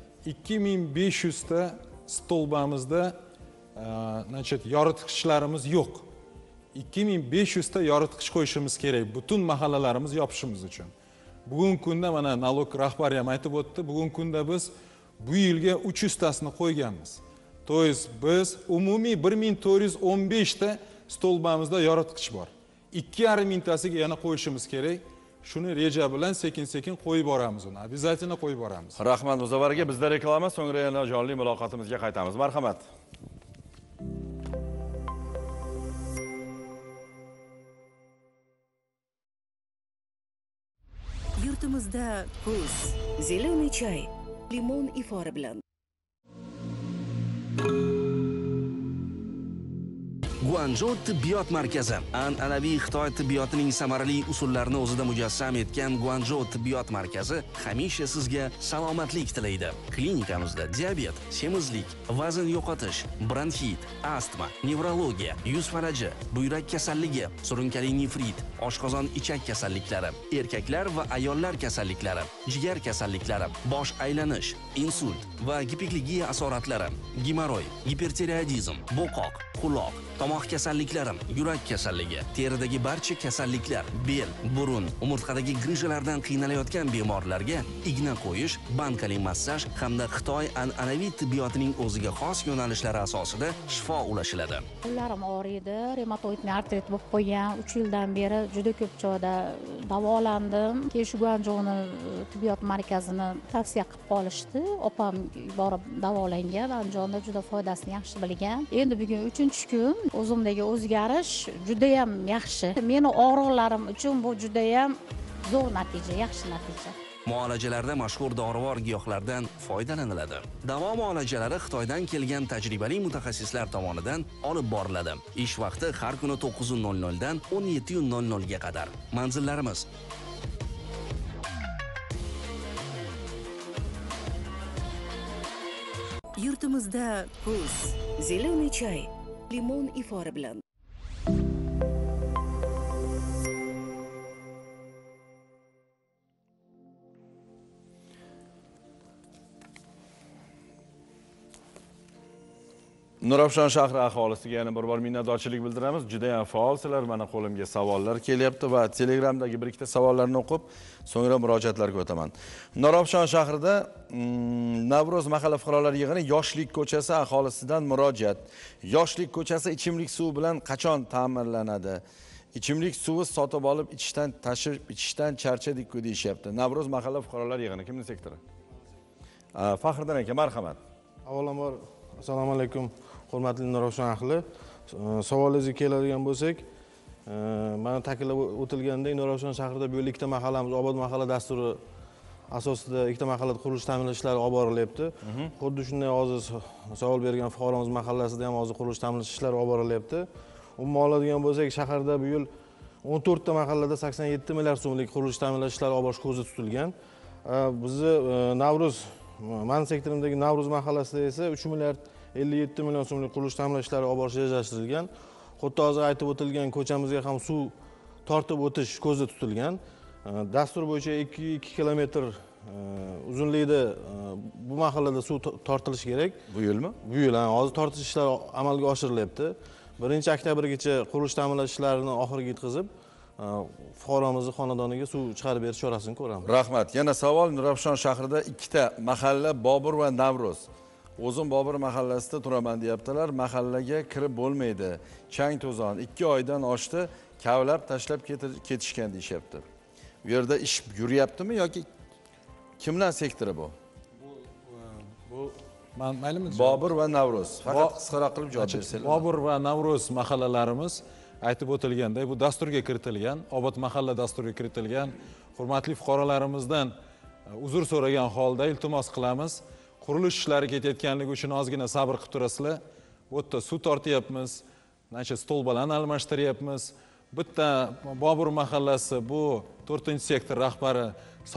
Speaker 4: 2500 ta stolbamizda yoritgichlarimiz yo'q. 2500 ta yoritgich qo'yishimiz kerak butun mahallalarimiz yopishimiz uchun. Bugungi kunda mana nalog rahbari ham aytib o'tdi, bugungi kunda biz bu yilga 300 tasini qo'yganmiz. To'yiz biz umumiy 1415 ta stolbamizda yoritgich bor. 2500 tasiga yana qo'yishimiz kerak. Shuni reja bilan sekin-sekin qo'yib boramiz uni. Обязательно qo'yib boramiz.
Speaker 1: Rahmat Muzaffar aka, bizda reklama, so'ngra yana jonli muloqotimizga qaytamiz. Marhamat.
Speaker 2: Yurtimizda kuz, zeleniy choy, limon ifori bilan.
Speaker 19: Guanzhou tibbiyot markazi an'anaviy Xitoy tibbiyotining samarali usullarini o'zida mujassam etgan Guanzhou tibbiyot markazi hamisha sizga salomatlik tilaydi. Klinikamizda diabet, semizlik, vazn yo'qotish, bronxit, astma, nevrologiya, yuz falaji, buyrak kasalligi, surunkali nefrit, oshqozon ichak kasalliklari, erkaklar va ayollar kasalliklari, jigar kasalliklari, bosh aylanish, insult va gipokligiya asoratlari, gemoroy, gipertireoidizm, bo'qoq, quloq, tomoq kasalliklarim, yurak kasalligi, teridagi barcha kasalliklar, bel, burun, umurtqadagi grijjalardan qiynalayotgan bemorlarga igna qo'yish, bankali massaj hamda Xitoy an'anaviy tibbiyotining o'ziga xos yo'nalishlari asosida shifo ulashiladi.
Speaker 20: Qo'llarim og'riydi, reumatoid artrit bo'lib qolgan. 3 yildan beri juda ko'p joyda davolandim. Keyin shu Guanjoni tibbiyot markazini tavsiya qilib qolishdi. Opam borib davolangan, Andijonda juda foydasini yaxshi bilgan. Endi bugun 3-kun o'zimdagi o'zgarish juda ham yaxshi. Meni og'riqlarim uchun bu juda ham zo'r natija, yaxshi natija.
Speaker 19: Muolajalarda mashhur dorivor giyohlardan foydalaniladi. Davo muolajalari Xitoydan kelgan tajribali mutaxassislar tomonidan olib boriladi. Ish vaqti har kuni 9:00 dan 17:00 ga qadar. Manzillarimiz:
Speaker 2: Yurtimizda kuz, zeleniy choy, limon ifori bilan.
Speaker 1: Nurafshon shahri aholisiga yana bir bor minnatdorchilik bildiramiz. Juda ham faolsizlar. Mana qo'limga savollar kelyapti va Telegramdagi bir ikkita savollarni o'qib, so'ngra murojaatlarga o'taman. Nurafshon shahrida Navro'z mahalla fuqarolar yig'ini Yoshlik ko'chasi aholisidan murojaat. Yoshlik ko'chasi ichimlik suvi bilan qachon ta'minlanadi? Ichimlik suvi sotib olib ichishdan charchadik-ku deyishyapti. Navro'z mahalla fuqarolar yig'ini kimning sektori? Faxriddin aka, marhamat.
Speaker 5: Avvalambor assalomu alaykum. Hurmatli Nurafshon ahli, savolingizga keladigan bo'lsak, mana ta'kidlab o'tilgandek, Nurafshon shahrida bu ikkita mahallamiz obod mahalla dasturi asosida ikkita mahallada qurilish ta'minlash ishlari olib borilyapti. Xuddi shunday hozir savol bergan fuqaromiz mahallasida ham hozir qurilish ta'minlash ishlari olib borilyapti. Umuman oladigan bo'lsak, shaharda bu yil 14 ta mahallada 87 milliard so'mlik qurilish ta'minlash ishlari olib borish ko'zda tutilgan. Bizni Navro'z men sektorimdagi Navro'z mahallasida esa 3 milliard 57 million so'mlik qurilish ta'minlash ishlari olib borish rejalashtirilgan. Xuddi hozir aytib o'tilgan ko'chamizga ham suv tortib o'tish ko'zda tutilgan. Dastur bo'yicha 2 kilometr uzunlikda bu mahallada suv tortilishi kerak.
Speaker 1: Bu yilmi?
Speaker 5: Bu yil, hozir tortish ishlari amalga oshirilyapti. 1-oktyabrgacha qurilish ta'minlash ishlarini oxiriga yetkazib, fuqaromizni xonadoniga suv chiqarib berish chorasini ko'ramiz.
Speaker 1: Rahmat. Yana savol: Nurafshon shahrida ikkita mahalla Bobur va Navro'z. O'zim Bobur mahallasida turaman deyaptilar. Mahallaga kirib bo'lmaydi. Chang to'zon 2 oydan oshdi, kavlab tashlab ketishgan deyapti. Bu yerda ish yuryaptimi yoki kimlar sektori bu?
Speaker 4: Bu maylimi?
Speaker 1: Bobur va Navro'z. Faqat qisqaroq qilib javob bersanglar.
Speaker 4: Bobur va Navro'z mahallalarimiz aytib o'tilganda bu dasturga kiritilgan, obod mahalla dasturiga kiritilgan. Hurmatli fuqarolarimizdan uzr so'ragan holda iltimos qilamiz. Qurilish ishlari ketayotganligi uchun ozgina sabr qilib turasizlar. Bu yerda suv tortyapmiz, stolbalarni almashtiryapmiz. Bitta Bobur mahallasi bu 4-sektor rahbari,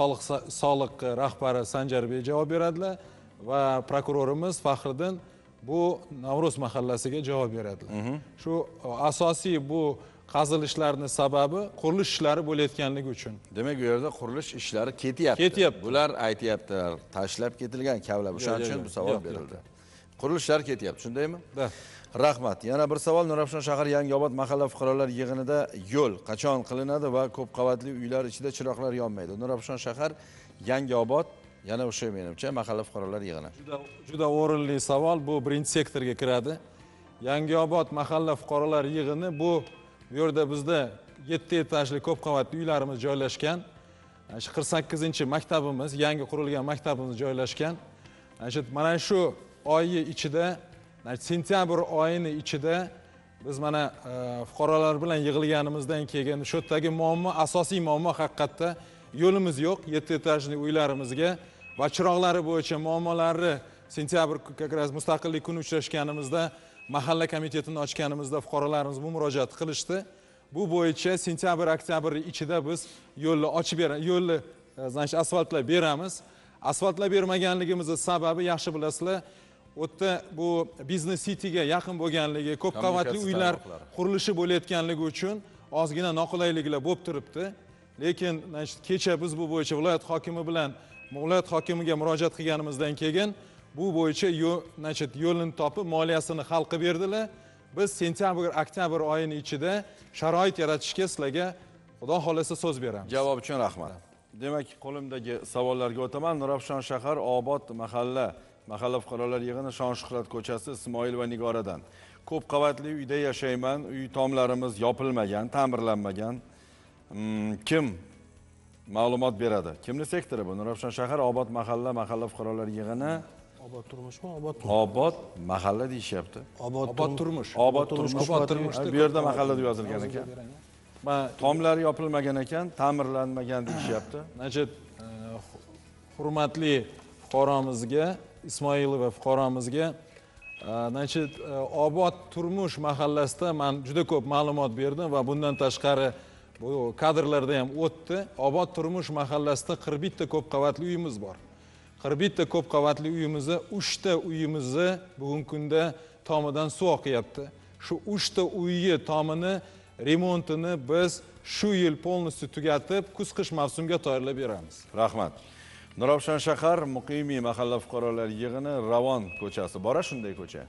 Speaker 4: soliq rahbari Sanjarbek javob beradilar va prokurorimiz Faxriddin bu Navro'z mahallasiga javob beradilar. Shu asosiy bu qazilishlarining sababi qurilish ishlari bo'layotganligi uchun.
Speaker 1: Demak, bu yerda qurilish ishlari ketyapti. Bular aytayaptilar, tashlab ketilgan kavlab. O'shaning uchun bu savol berildi. Qurilish ishlari ketyapti, shundaymi? Rahmat. Yana bir savol: Nurafshon shahar Yangiobod mahalla fuqarolar yig'inida yo'l qachon qilinadi va ko'p qavatli uylar ichida chiroqlar yonmaydi? Nurafshon shahar Yangiobod, yana o'sha menimcha mahalla fuqarolar yig'ini.
Speaker 4: Juda o'rinli savol. Bu 1-sektorga kiradi. Yangiobod mahalla fuqarolar yig'ini bu yerda bizda 7 etajli ko'p qavatli uylarimiz joylashgan. 48-maktabimiz, yangi qurilgan maktabimiz joylashgan. Mana shu oyi ichida, sentyabr oyining ichida biz mana fuqarolar bilan yig'ilganimizdan keyin shu yerdagi muammo, asosiy muammo haqiqatda yo'limiz yo'q 7 etajli uylarimizga va chiroqlari bo'yicha muammolarni sentyabr mustaqillik kuni uchrashganimizda mahalla komitetini ochganimizda fuqarolarimiz bu murojaat qilishdi. Bu bo'yicha sentyabr-oktyabr ichida biz yo'lni ochib yo'lni asfaltlab beramiz. Asfaltlab bermaganligimizning sababi yaxshi bilasizlar. O'tda bu Business City'ga yaqin bo'lganligi, ko'p qavatli uylar qurilishi bo'layotganligi uchun ozgina noqulayliklar bo'lib turibdi. Lekin kecha biz bu bo'yicha viloyat hokimi bilan viloyat hokimiga murojaat qilganimizdan keyin bu bo'yicha yo'lni topib moliyasini hal qilib berdilar biz sentyabr oktyabr oyini ichida sharoit yaratishga sizlarga xudo xohlasa so'z beramiz.
Speaker 1: Javob uchun rahmat. Demak, qo'limdagi savollarga o'taman. Nurafshon shahar Obod mahalla fuqarolar yig'ini Shon-Shuhrat ko'chasi Ismoil va Nigoradan. Ko'p qavatli uyda yashayman. Uy tomlarimiz yopilmagan, ta'mirlanmagan. Kim ma'lumot beradi? Kimni sektori bu? Nurafshon shahar Obod mahalla fuqarolar yig'ini.
Speaker 18: Obod turmushmi?
Speaker 1: Obod mahalla deyishyapti.
Speaker 18: Obod turmush.
Speaker 1: Obod turmush. Bu yerda mahalla deb yozilgan ekan. Tomlari yopilmagan ekan, ta'mirlanmagan deyishyapti.
Speaker 4: Значит, hurmatli fuqaromizga, Ismoilova fuqaromizga, значит, Obod turmush mahallasida men juda ko'p ma'lumot berdim va bundan tashqari bu kadrlarda ham o'tdi. Obod turmush mahallasida 41 ta ko'p qavatli uyimiz bor. 41 ta ko'p qavatli uyimizda 3 ta uyimizni bugungi kunda tomidan suv oqyapti. Shu 3 ta uyni tomini remontini biz shu yil polностью tugatib, kuz-qish mavsumiga tayyorlab beramiz.
Speaker 1: Rahmat. Nurafshon shahar muqimiy mahalla fuqarolar yig'ini Ravon ko'chasi. Bora shunday ko'cha.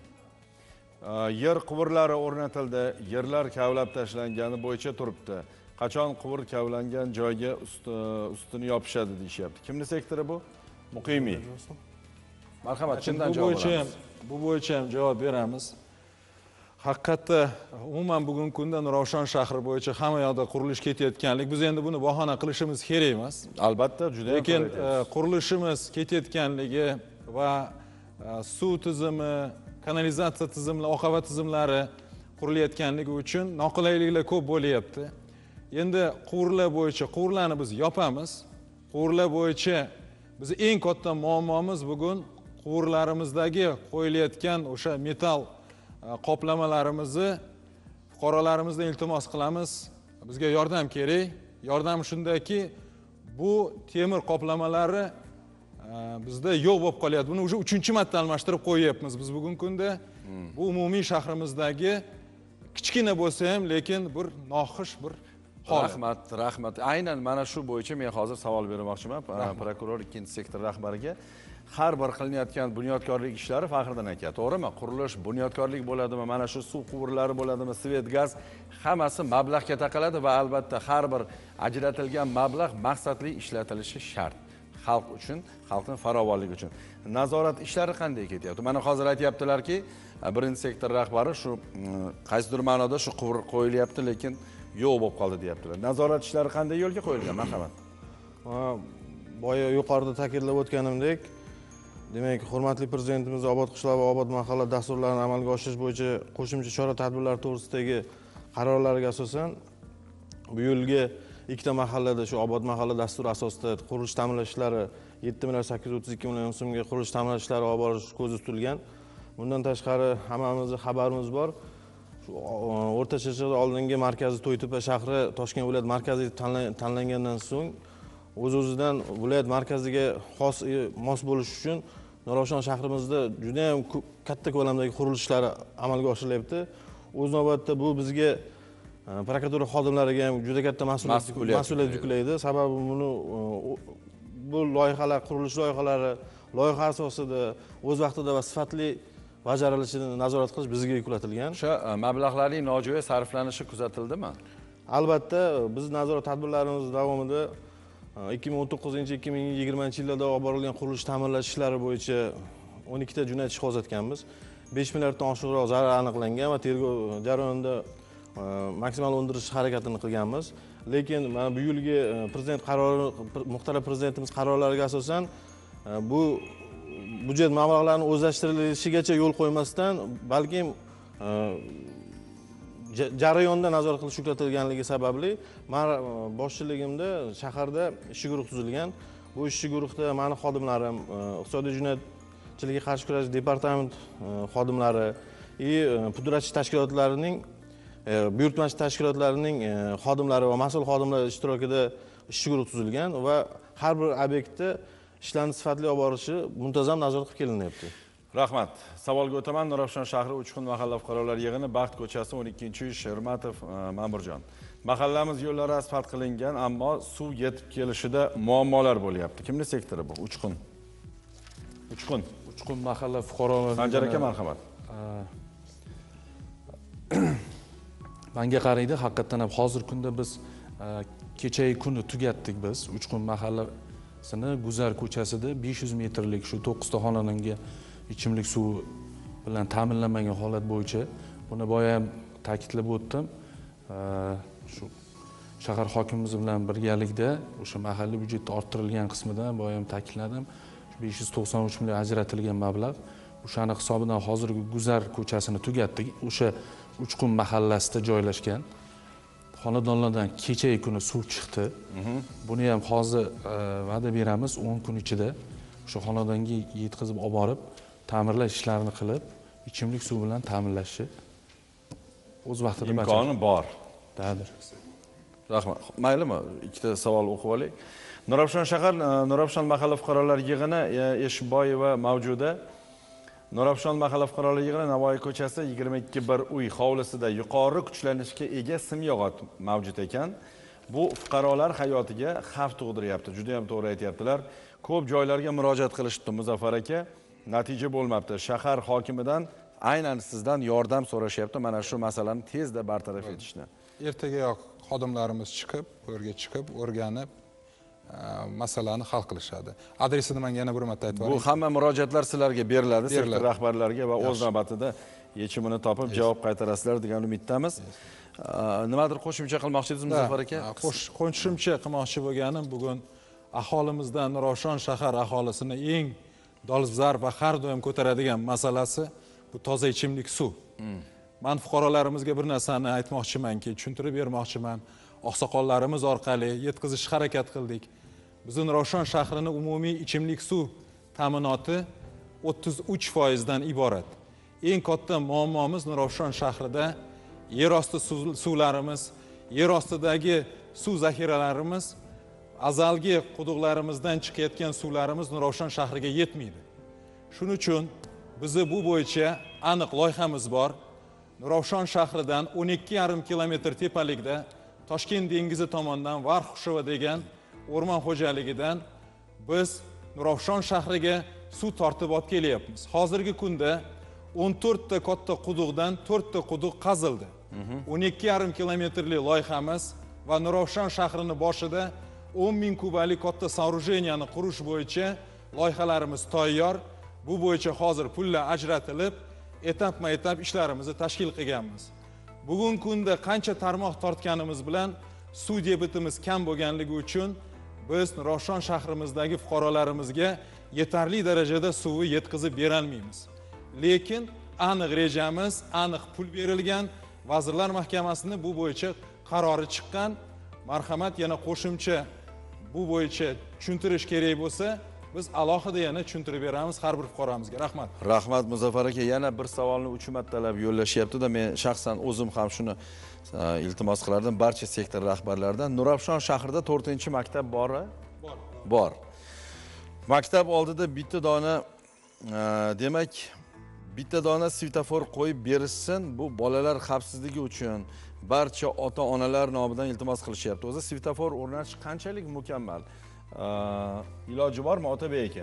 Speaker 1: Yer quvurlari o'rnatildi, yerlar kavlab tashlangani bo'yicha turibdi. Qachon quvur kavlangan joyga ustini yopishadi deyishyapti. Kimni sektori bu? Muqimiy. Marhamat, chindan javob beramiz.
Speaker 4: Bu bo'yicha ham javob beramiz. Haqiqatda umuman bugungi kunda Nurafshon shahri bo'yicha hamma yoqda qurilish ketayotganlik, biz endi buni bahona qilishimiz kerak emas.
Speaker 1: Albatta, juda ham
Speaker 4: lekin qurilishimiz ketayotganligi va suv tizimi, kanalizatsiya tizimlari, oqova tizimlari qurilayotganligi uchun noqulayliklar ko'p bo'lyapti. Endi quvurlar bo'yicha quvurlarni biz yopamiz. Quvurlar bo'yicha biz eng katta muammomiz bugun quvurlarimizdagi qo'yilayotgan o'sha metal qoplamalarimizni fuqarolarimizdan iltimos qilamiz. Bizga yordam kerak. Yordam shundaki, bu temir qoplamalari bizda yo'q bo'lib qolyapti. Buni уже 3-marta almashtirib qo'yapmiz biz bugungi kunda. Bu umumiy shahrimizdagi kichkina bo'lsa ham, lekin bir noxush bir holat.
Speaker 1: Rahmat. Aynan mana shu bo'yicha men hozir savol bermoqchiman prokuror 2-sektor rahbariga. Har bir qilinayotgan bunyodkorlik ishlari Faxriddin aka, to'g'rimi? Qurilish, bunyodkorlik bo'ladimi, mana shu suv quvurlari bo'ladimi, svet, gaz, hammasi mablag'ga taqaladi va albatta har bir ajratilgan mablag' maqsadli ishlatilishi shart. Xalq uchun, xalqning farovonligi uchun. Nazorat ishlari qanday ketyapti? Mana hozir aytayaptilarki, 1-sektor rahbari shu qaysidir ma'noda shu quvur qo'yilyapti, lekin yo'q bo'lib qoldi deyaptilar. Nazorat ishlari qanday yo'lga qo'yilgan? Marhamat.
Speaker 21: Boya yuqorida ta'kidlab o'tganimdek, demak, hurmatli prezidentimiz Obod qishloq va Obod mahalla dasturlarini amalga oshirish bo'yicha qo'shimcha chora-tadbirlar to'g'risidagi qarorlariga asosan bu yilgi 2 ta mahallada shu Obod mahalla dasturi asosida qurilish ta'mirlash ishlari 7,832 million so'mga qurilish ta'mirlash ishlari olib borish ko'zda tutilgan. Bundan tashqari hammamizning xabarimiz bor. Shu O'rta Chirchiqda oldingi markaziy To'ytepa shahri Toshkent viloyat markaziy tanlangandan so'ng o'z-o'zidan viloyat markaziga mos bo'lish uchun Nurafshon shahrimizda juda ham katta ko'lamdagi qurilish ishlari amalga oshirilyapti. O'z navbatida bu bizga prokuratura xodimlariga ham juda katta mas'uliyat yuklaydi. Sababi bu loyihalar, qurilish loyihalari loyiha asosida o'z vaqtida va sifatli bajarilishini nazorat qilish bizga yuklatilgan.
Speaker 1: O'sha mablag'larning nojo'ya sarflanishi kuzatildimi?
Speaker 21: Albatta, biz nazorat tadbirlarimiz davomida 2019-2020 yillarda olib borilgan qurilish ta'mirlash ishlari bo'yicha 12 ta jinoyat ishi qo'zg'atganmiz. 5 milliarddan oshiqroq zarar aniqlangan va tergov jarayonida maksimal undirish harakatini qilganmiz. Lekin mana bu yilgi prezident qarori, muhtaram prezidentimiz qarorlariga asosan bu budjet mablag'larini o'zlashtirilishigacha yo'l qo'ymasdan, balkim jarayonda nazorat qilish yuklatilganligi sababli men boshchiligimda shaharda ishchi guruh tuzilgan. Bu ishchi guruhda meni xodimlarim, iqtisodiy jinoyatchilikka qarshi kurash departament xodimlari, pudratchi tashkilotlarining, buyurtmachi tashkilotlarining xodimlari va mas'ul xodimlar ishtirokida ishchi guruh tuzilgan va har bir obyektda ishlarni sifatli olib borishi muntazam nazorat qilib kelinyapti.
Speaker 1: Rahmat. Savolga o'taman. Nurafshon shahri Uchqun mahalla fuqarolar yig'ini Baxt ko'chasi 12-uy Shermatov Ma'murjon. Mahallamiz yo'llari asfalt qilingan, ammo suv yetib kelishida muammolar bo'lyapti. Kimni sektori bu? Uchqun.
Speaker 16: Uchqun mahalla fuqarolar.
Speaker 1: Sanjar aka, marhamat.
Speaker 16: manga qaraydi, haqiqatan ham hozirgi kunda biz kechagi kuni tugatdik biz Uchqun mahallasini Guzar ko'chasida 500 metrlik shu 9 ta xonadonga ichimlik suvi bilan ta'minlanmagan holat bo'yicha buni boya ham ta'kidlab o'tdim. Shu shahar hokimimiz bilan birgalikda o'sha mahalliy byudjetda orttirilgan qismidan boya ham ta'kidladim. 593 million ajratilgan mablag'. O'shani hisobidan hozirgi Guzar ko'chasini tugatdik. O'sha Uchqun mahallasida joylashgan xonadonlardan kechagi kuni suv chiqdi. Buni ham hozir va'da beramiz 10 kun ichida o'sha xonadonga yetkazib olib borib, ta'mirlash ishlarini qilib, ichimlik suv bilan ta'minlashni o'z vaqtida
Speaker 1: imkoni bor.
Speaker 16: Ta'dir.
Speaker 1: Rahmat. Maylimi? Ikkita savol o'qib oling. Nurafshon shahar, Nurafshon mahalla fuqarolar yig'ini Eshboyeva mavjuda. Nurafshon mahalla fuqarolar yig'ini Navoiy ko'chasi 22/1 uy hovlisida yuqori kuchlanishga ega simyog'ot mavjud ekan. Bu fuqarolar hayotiga xavf tug'diryapti. Juda ham to'g'ri aytayaptilar. Ko'p joylarga murojaat qilishdi Muzaffar aka. Natija bo'lmabdi. Shahar hokimidan aynan sizdan yordam so'rashyapti. Mana shu masalani tezda bartaraf etishni.
Speaker 4: Ertagayoq xodimlarimiz chiqib, o'rga chiqib, o'rganib masalani hal qilishadi. Adresini menga yana bir marta aytib bering.
Speaker 1: Bu hamma murojaatlar sizlarga beriladi, sektor rahbarlariga va o'z navbatida yechimini topib javob qaytarasizlar degan umiddamiz. Nimadir qo'shimcha qilmoqchi edingiz Muzaffar aka?
Speaker 4: Qo'shimcha qilmoqchi bo'lganim, bugun aholimizdan Nurafshon shahar aholisini eng dolzarb va har doim ko'taradigan masalasi bu toza ichimlik suv. Men fuqarolarimizga bir narsani aytmoqchimanki, tushuntirib bermoqchiman. Oqsoqollarimiz orqali yetkazishga harakat qildik. Bizning Nurafshon shahrining umumiy ichimlik suv ta'minoti 33% dan iborat. Eng katta muammomiz Nurafshon shahrida yer osti suvlarimiz, yer ostidagi suv zaxiralarimiz, azalgi quduqlarimizdan chiqayotgan suvlarimiz Nurafshon shahriga yetmaydi. Shuning uchun bizni bu bo'yicha aniq loyihamiz bor. Nurafshon shahridan 12,5 kilometr tepalikda Toshkent dengizi tomonidan Varxushova degan o'rmon xo'jaligidan biz Nurafshon shahriga suv tortib olib kelyapmiz. Hozirgi kunda 14 ta katta quduqdan 4 ta quduq qazildi. 12,5 kilometrlik loyihamiz va Nurafshon shahrining boshida 10,000 kubalik katta soorужениyani qurish bo'yicha loyihalarimiz tayyor. Bu bo'yicha hozir pullar ajratilib, etap-etap ishlarimizni tashkil qilganmiz. Bugungi kunda qancha tarmoq tortganimiz bilan suv debitimiz kam bo'lganligi uchun biz Nurafshon shahrimizdagi fuqarolarimizga yetarli darajada suvni yetkazib bera olmaymiz. Lekin aniq rejamiz, aniq pul berilgan, Vazirlar Mahkamasining bu bo'yicha qarori chiqqan. Marhamat, yana qo'shimcha bu bo'yicha tushuntirish kerak bo'lsa, biz alohida yana tushuntirib beramiz har bir fuqaromizga. Rahmat.
Speaker 1: Rahmat Muzaffar aka. Yana bir savolni 3 martalab yo'llashyapti-da, men shaxsan o'zim ham shuni iltimos qilardim barcha sektor rahbarlaridan. Nurafshon shahrida 4-maktab bormi? Bor. Maktab oldida bitta dona demak bitta dona svetofor qo'yib berishsin. Bu bolalar xavfsizligi uchun barcha ota-onalar nomidan iltimos qilishyapti. O'zi svetofor o'rnatish qanchalik mukammal? Iloji bormi Otabek aka?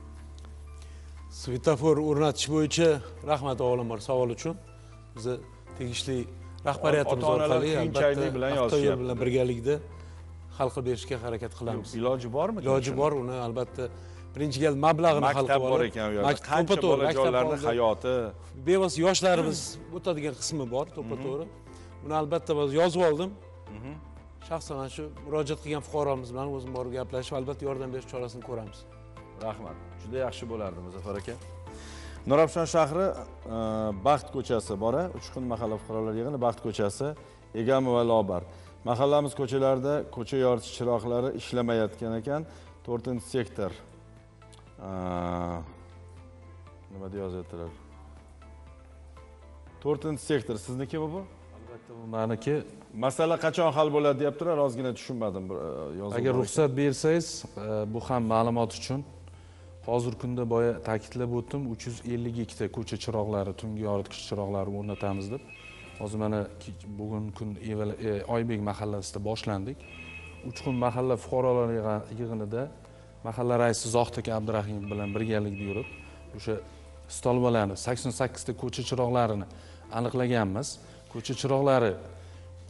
Speaker 18: Svetofor o'rnatish bo'yicha rahmat avvalambor savol uchun. Biz tegishli rahbariyatimiz orqali albatta bilan birgalikda hal qilib berishga harakat qilamiz.
Speaker 1: Iloji bormi?
Speaker 18: Iloji bor, uni albatta birinchi gal mablag'ini hal qilib
Speaker 1: bor ekan u yerda. Qancha bolajonlarning hayoti,
Speaker 18: bevosita yoshlarimiz o'tadigan qismi bor, to'ppa-to'g'ri. Uni albatta biz yozib oldim. Shaxsan shu murojaat qilgan fuqaromiz bilan o'zim borib gaplashib, albatta yordam berish chorasini ko'ramiz.
Speaker 1: Rahmat. Juda yaxshi bo'lardi Muzaffar aka. Nurafshon shahri Baxt ko'chasi bor, Uchqun mahalla fuqarolar yig'ini Baxt ko'chasi, Egamova Lobar. Mahallamiz ko'chalarida ko'cha yoritish chiroqlari ishlamayotgan ekan. 4-sektor. Nima deb yozyaptilar? 4-sektor sizniki bu?
Speaker 16: Albatta bu meniki.
Speaker 1: Masala qachon hal bo'ladi deyaptilar, ozgina tushunmadim.
Speaker 16: Agar ruxsat bersangiz, bu ham ma'lumot uchun hozirgi kunda boya ta'kidlab o'tdim, 352 ta ko'cha chiroqlari, tungi yoritgich chiroqlari o'rnatamiz deb. Hozir mana bugun kun Oybek mahallasida boshlandik. Uchqun mahalla fuqarolar yig'inida mahalla raisi Zohid Abdurahim bilan birgalikda yurib, o'sha stolbalarni 88 ta ko'cha chiroqlarini aniqlaganmiz. Ko'cha chiroqlari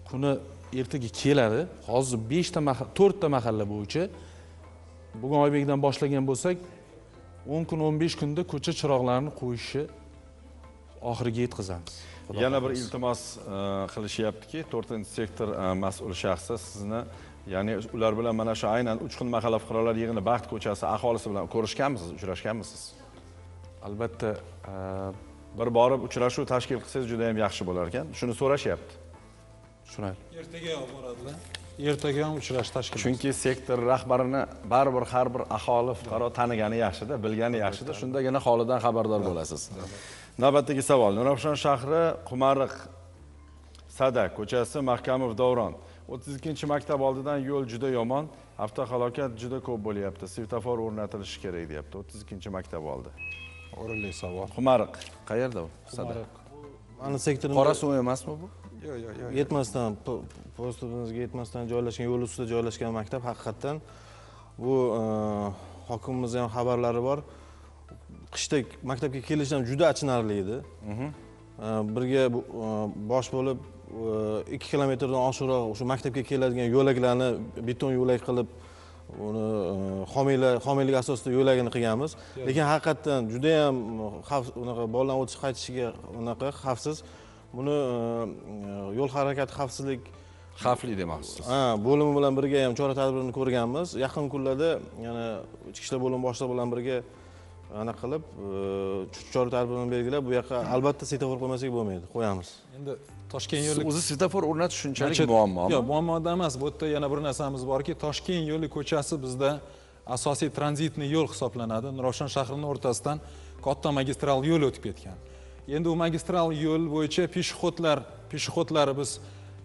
Speaker 16: kuni ertaga keladi. Hozir 4 ta mahalla bo'yicha bugun Oybekdan boshlagan bo'lsak, 10 kun 15 kunda ko'cha chiroqlarini qo'yishni oxiriga yetkazamiz.
Speaker 1: Yana bir iltimos qilishyaptiki, 4-sektor mas'ul shaxsi sizni, ya'ni ular bilan mana shu aynan Uchqun mahalla fuqarolar yig'ini Baxt ko'chasi aholisi bilan ko'rishganmisiz, uchrashganmisiz?
Speaker 16: Albatta,
Speaker 1: bir borib uchrashuv tashkil qilsangiz juda ham yaxshi bo'lar ekan. Shuni so'rashyapti.
Speaker 16: Tushunadi.
Speaker 4: Ertaga ham boradilar. Ertaga ham uchrash tashkil.
Speaker 1: Chunki sektor rahbarini baribir har bir aholi fuqaro tanigani yaxshida, bilgani yaxshida, shundagina holidan xabardor bo'lasiz. Navbatdagi savol. Nurafshon shahri Qumariq Sada ko'chasi Mahkamov Davron 32-maktab oldidan yo'l juda yomon, avtohalokat juda ko'p bo'lyapti. Svetofor o'rnatilishi kerak deyapti. 32-maktab oldi.
Speaker 4: O'rinli savol.
Speaker 1: Qumariq qayerda u? Sada.
Speaker 21: Mana sektorim
Speaker 1: Qora suv emasmi bu?
Speaker 4: Yo'q.
Speaker 21: Yetmasdan postimizga yetmasdan joylashgan, yo'l ustida joylashgan maktab haqiqatan bu hokimimizning ham xabarlari bor. Qishda maktabga kelishdan juda achinarli edi. Birga bosh bo'lib 2 kilometrdan oshiqroq o'sha maktabga keladigan yo'laklarni beton yo'lak qilib, uni homiylik asosida yo'lagini qilganmiz. Lekin haqiqatan juda ham unaqa bolalar o'tish qaytishiga unaqa xavfsiz. Buni yo'l harakati xavfsizlik
Speaker 1: xavfli demoqchisiz.
Speaker 21: Bo'limi bilan birga ham chora-tadbirini ko'rganmiz. Yaqin kunlarda yana ichki ishlar bo'limi boshlig'i bilan birga ana qilib chora-tadbirini belgilab, bu yoqqa albatta svetofor qo'ymasak bo'lmaydi, qo'yamiz.
Speaker 4: Endi Toshkent yo'li
Speaker 1: o'zi svetofor o'rnatish shunchalik muammomi?
Speaker 4: Yo'q, muammoda emas. Bu yerda yana bir narsamiz borki, Toshkent yo'li ko'chasi bizda asosiy tranzitni yo'l hisoblanadi. Nurafshon shahrining o'rtasidan katta magistral yo'l o'tib ketgan. Endi u magistral yo'l bo'yicha peshxodlari biz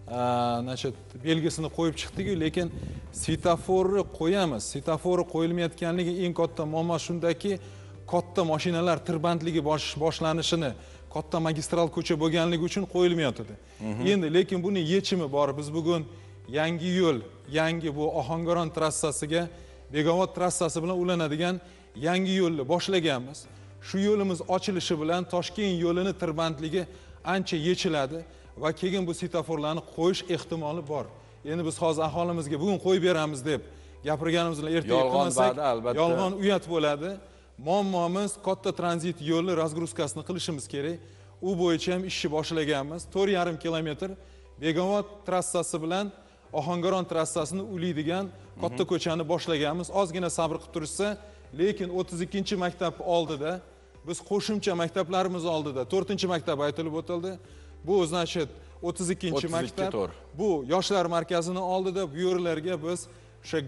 Speaker 4: belgisini qo'yib chiqdik-ku, lekin svetoforni qo'yamiz. Svetoforni qo'yilmayotganligi eng katta muammo shundaki, katta mashinalar tirbandligi boshlanishini, katta magistral ko'cha bo'lganligi uchun qo'yilmayotdi. Endi lekin buning yechimi bor. Biz bugun yangi yo'l, yangi bu Ohangaron trassasiga Begobod trassasi bilan ulanadigan yangi yo'lni boshlaganmiz. Shu yo'limiz ochilishi bilan Toshkent yo'lini tirbandligi ancha yechiladi va keyin bu svetoforlarni qo'yish ehtimoli bor. Endi biz hozir aholimizga bugun qo'yib beramiz deb gapirganimiz bilan ertaga qilmasak yolg'on uyat bo'ladi. Muammomiz katta tranzit yo'li razgruzkasini qilishimiz kerak. U bo'yicha ham ishni boshlaganmiz. 4,5 kilometr Begobod trassasi bilan Ohangaron trassasini ulaydigan katta ko'chani boshlaganmiz. Ozgina sabr qilib turishsa, lekin 32-maktab oldida biz qo'shimcha maktablarimiz oldida 4-maktab aytilib o'tildi. Bu значит 32-maktab. Bu yoshlar markazining oldida bu yo'llarga biz o'sha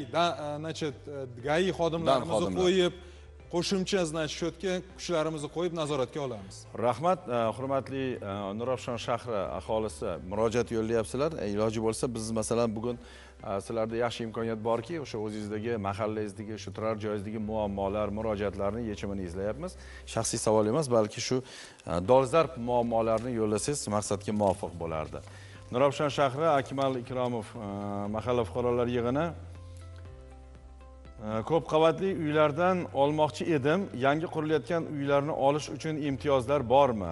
Speaker 4: GAI xodimlarimizni qo'yib, qo'shimcha счетga kuchlarimizni qo'yib nazoratga olamiz.
Speaker 1: Rahmat, hurmatli Nurafshon shahri aholisi, murojaat yo'llayapsizlar. Iloji bo'lsa biz masalan bugun sizlarda yaxshi imkoniyat borki, o'sha o'zingizdagi mahallangizdagi, shu turar joyingizdagi muammolar, murojaatlarni yechimini izlayapmiz. Shaxsiy savol emas, balki shu dolzarb muammolarni yo'llasangiz maqsadga muvofiq bo'lardi. Nurafshon shahri Akmal Ikromov mahalla fuqarolar yig'ini ko'p qavatli uylardan olmoqchi edim. Yangi qurilayotgan uylarni olish uchun imtiyozlar bormi?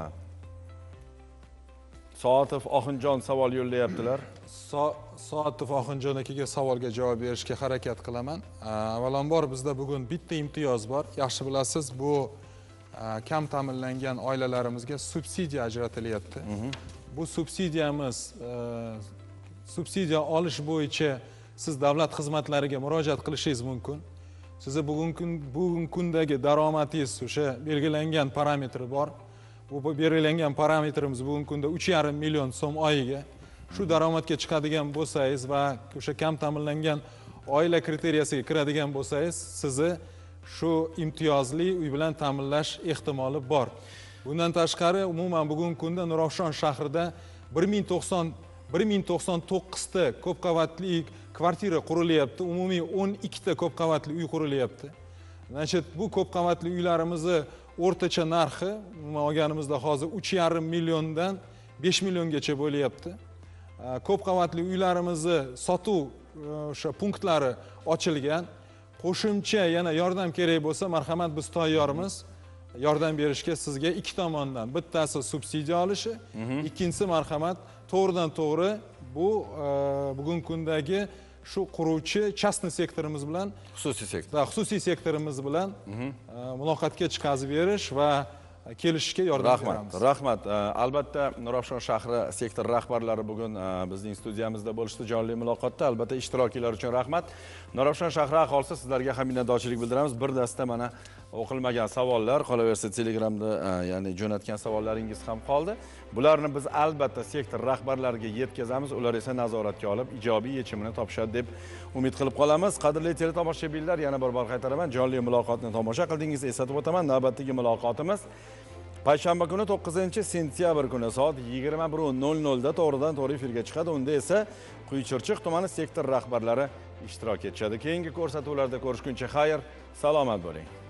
Speaker 1: Soatov Oxinjon savol yo'llayaptilar.
Speaker 4: Soatov Oxinjon akaga savolga javob berishga harakat qilaman. Avvalambor bizda bugun bitta imtiyoz bor. Yaxshi bilasiz, bu kam ta'minlangan oilalarimizga subsidiya ajratilyapti. Bu subsidiya olish bo'yicha siz davlat xizmatlariga murojaat qilishingiz mumkin. Sizni bugungi kundagi daromadingiz o'sha belgilangan parametri bor. Bu belgilangan parametrimiz bugungi kunda 3,5 million so'm oyiga. Shu daromadga chiqadigan bo'lsangiz va o'sha kam ta'minlangan oila kriteriyasiga kiradigan bo'lsangiz, sizni shu imtiyozli uy bilan ta'minlash ehtimoli bor. Bundan tashqari umuman bugungi kunda Nurafshon shahrida 1099 ta ko'p qavatli kvartira qurilyapti. Umumiy 12 ta ko'p qavatli uy qurilyapti. Значит, bu ko'p qavatli uylarimizni o'rtacha narxi olganimizda hozir 3,5 milliondan 5 milliongacha bo'lyapti. Ko'p qavatli uylarimizni sotuv o'sha punktlari ochilgan. Qo'shimcha yana yordam kerak bo'lsa, marhamat, biz tayyormiz. Yordam berishga sizga ikki tomondan. Bittasi subsidiya olishi, ikkinchisi marhamat, to'g'ridan to'g'ri bu bugungi kundagi shu quruvchi частный sektorimiz bilan xususiy sektorimiz bilan muloqotga chiqazib berish va kelishishga yordam beramiz.
Speaker 1: Rahmat. Albatta Nurafshon shahri sektor rahbarlari bugun bizning studiyamizda bo'lishdi jonli muloqotda. Albatta ishtirokchilar uchun rahmat. Nurafshon shahri aholisi sizlarga ham minnatdorchilik bildiramiz. Bir dasta mana o'qilmagan savollar qolaversa Telegramda, ya'ni jo'natgan savollaringiz ham qoldi. Bularni biz albatta sektor rahbarlariga yetkazamiz. Ular esa nazoratga olib ijobiy yechimini topishadi deb umid qilib qolamiz. Qadrli teletomoshabinlar, yana bir bor qaytaraman, jonli muloqotni tomosha qildingiz. Eslatib o'taman, navbatdagi muloqotimiz payshanba kuni 9-sentyabr kuni soat 21:00 da to'g'ridan to'g'ri efirga chiqadi. Unda esa Quyi-Chirchiq tumani sektor rahbarlari ishtirok etishadi. Keyingi ko'rsatuvlarda ko'rishguncha xayr, salomat bo'ling.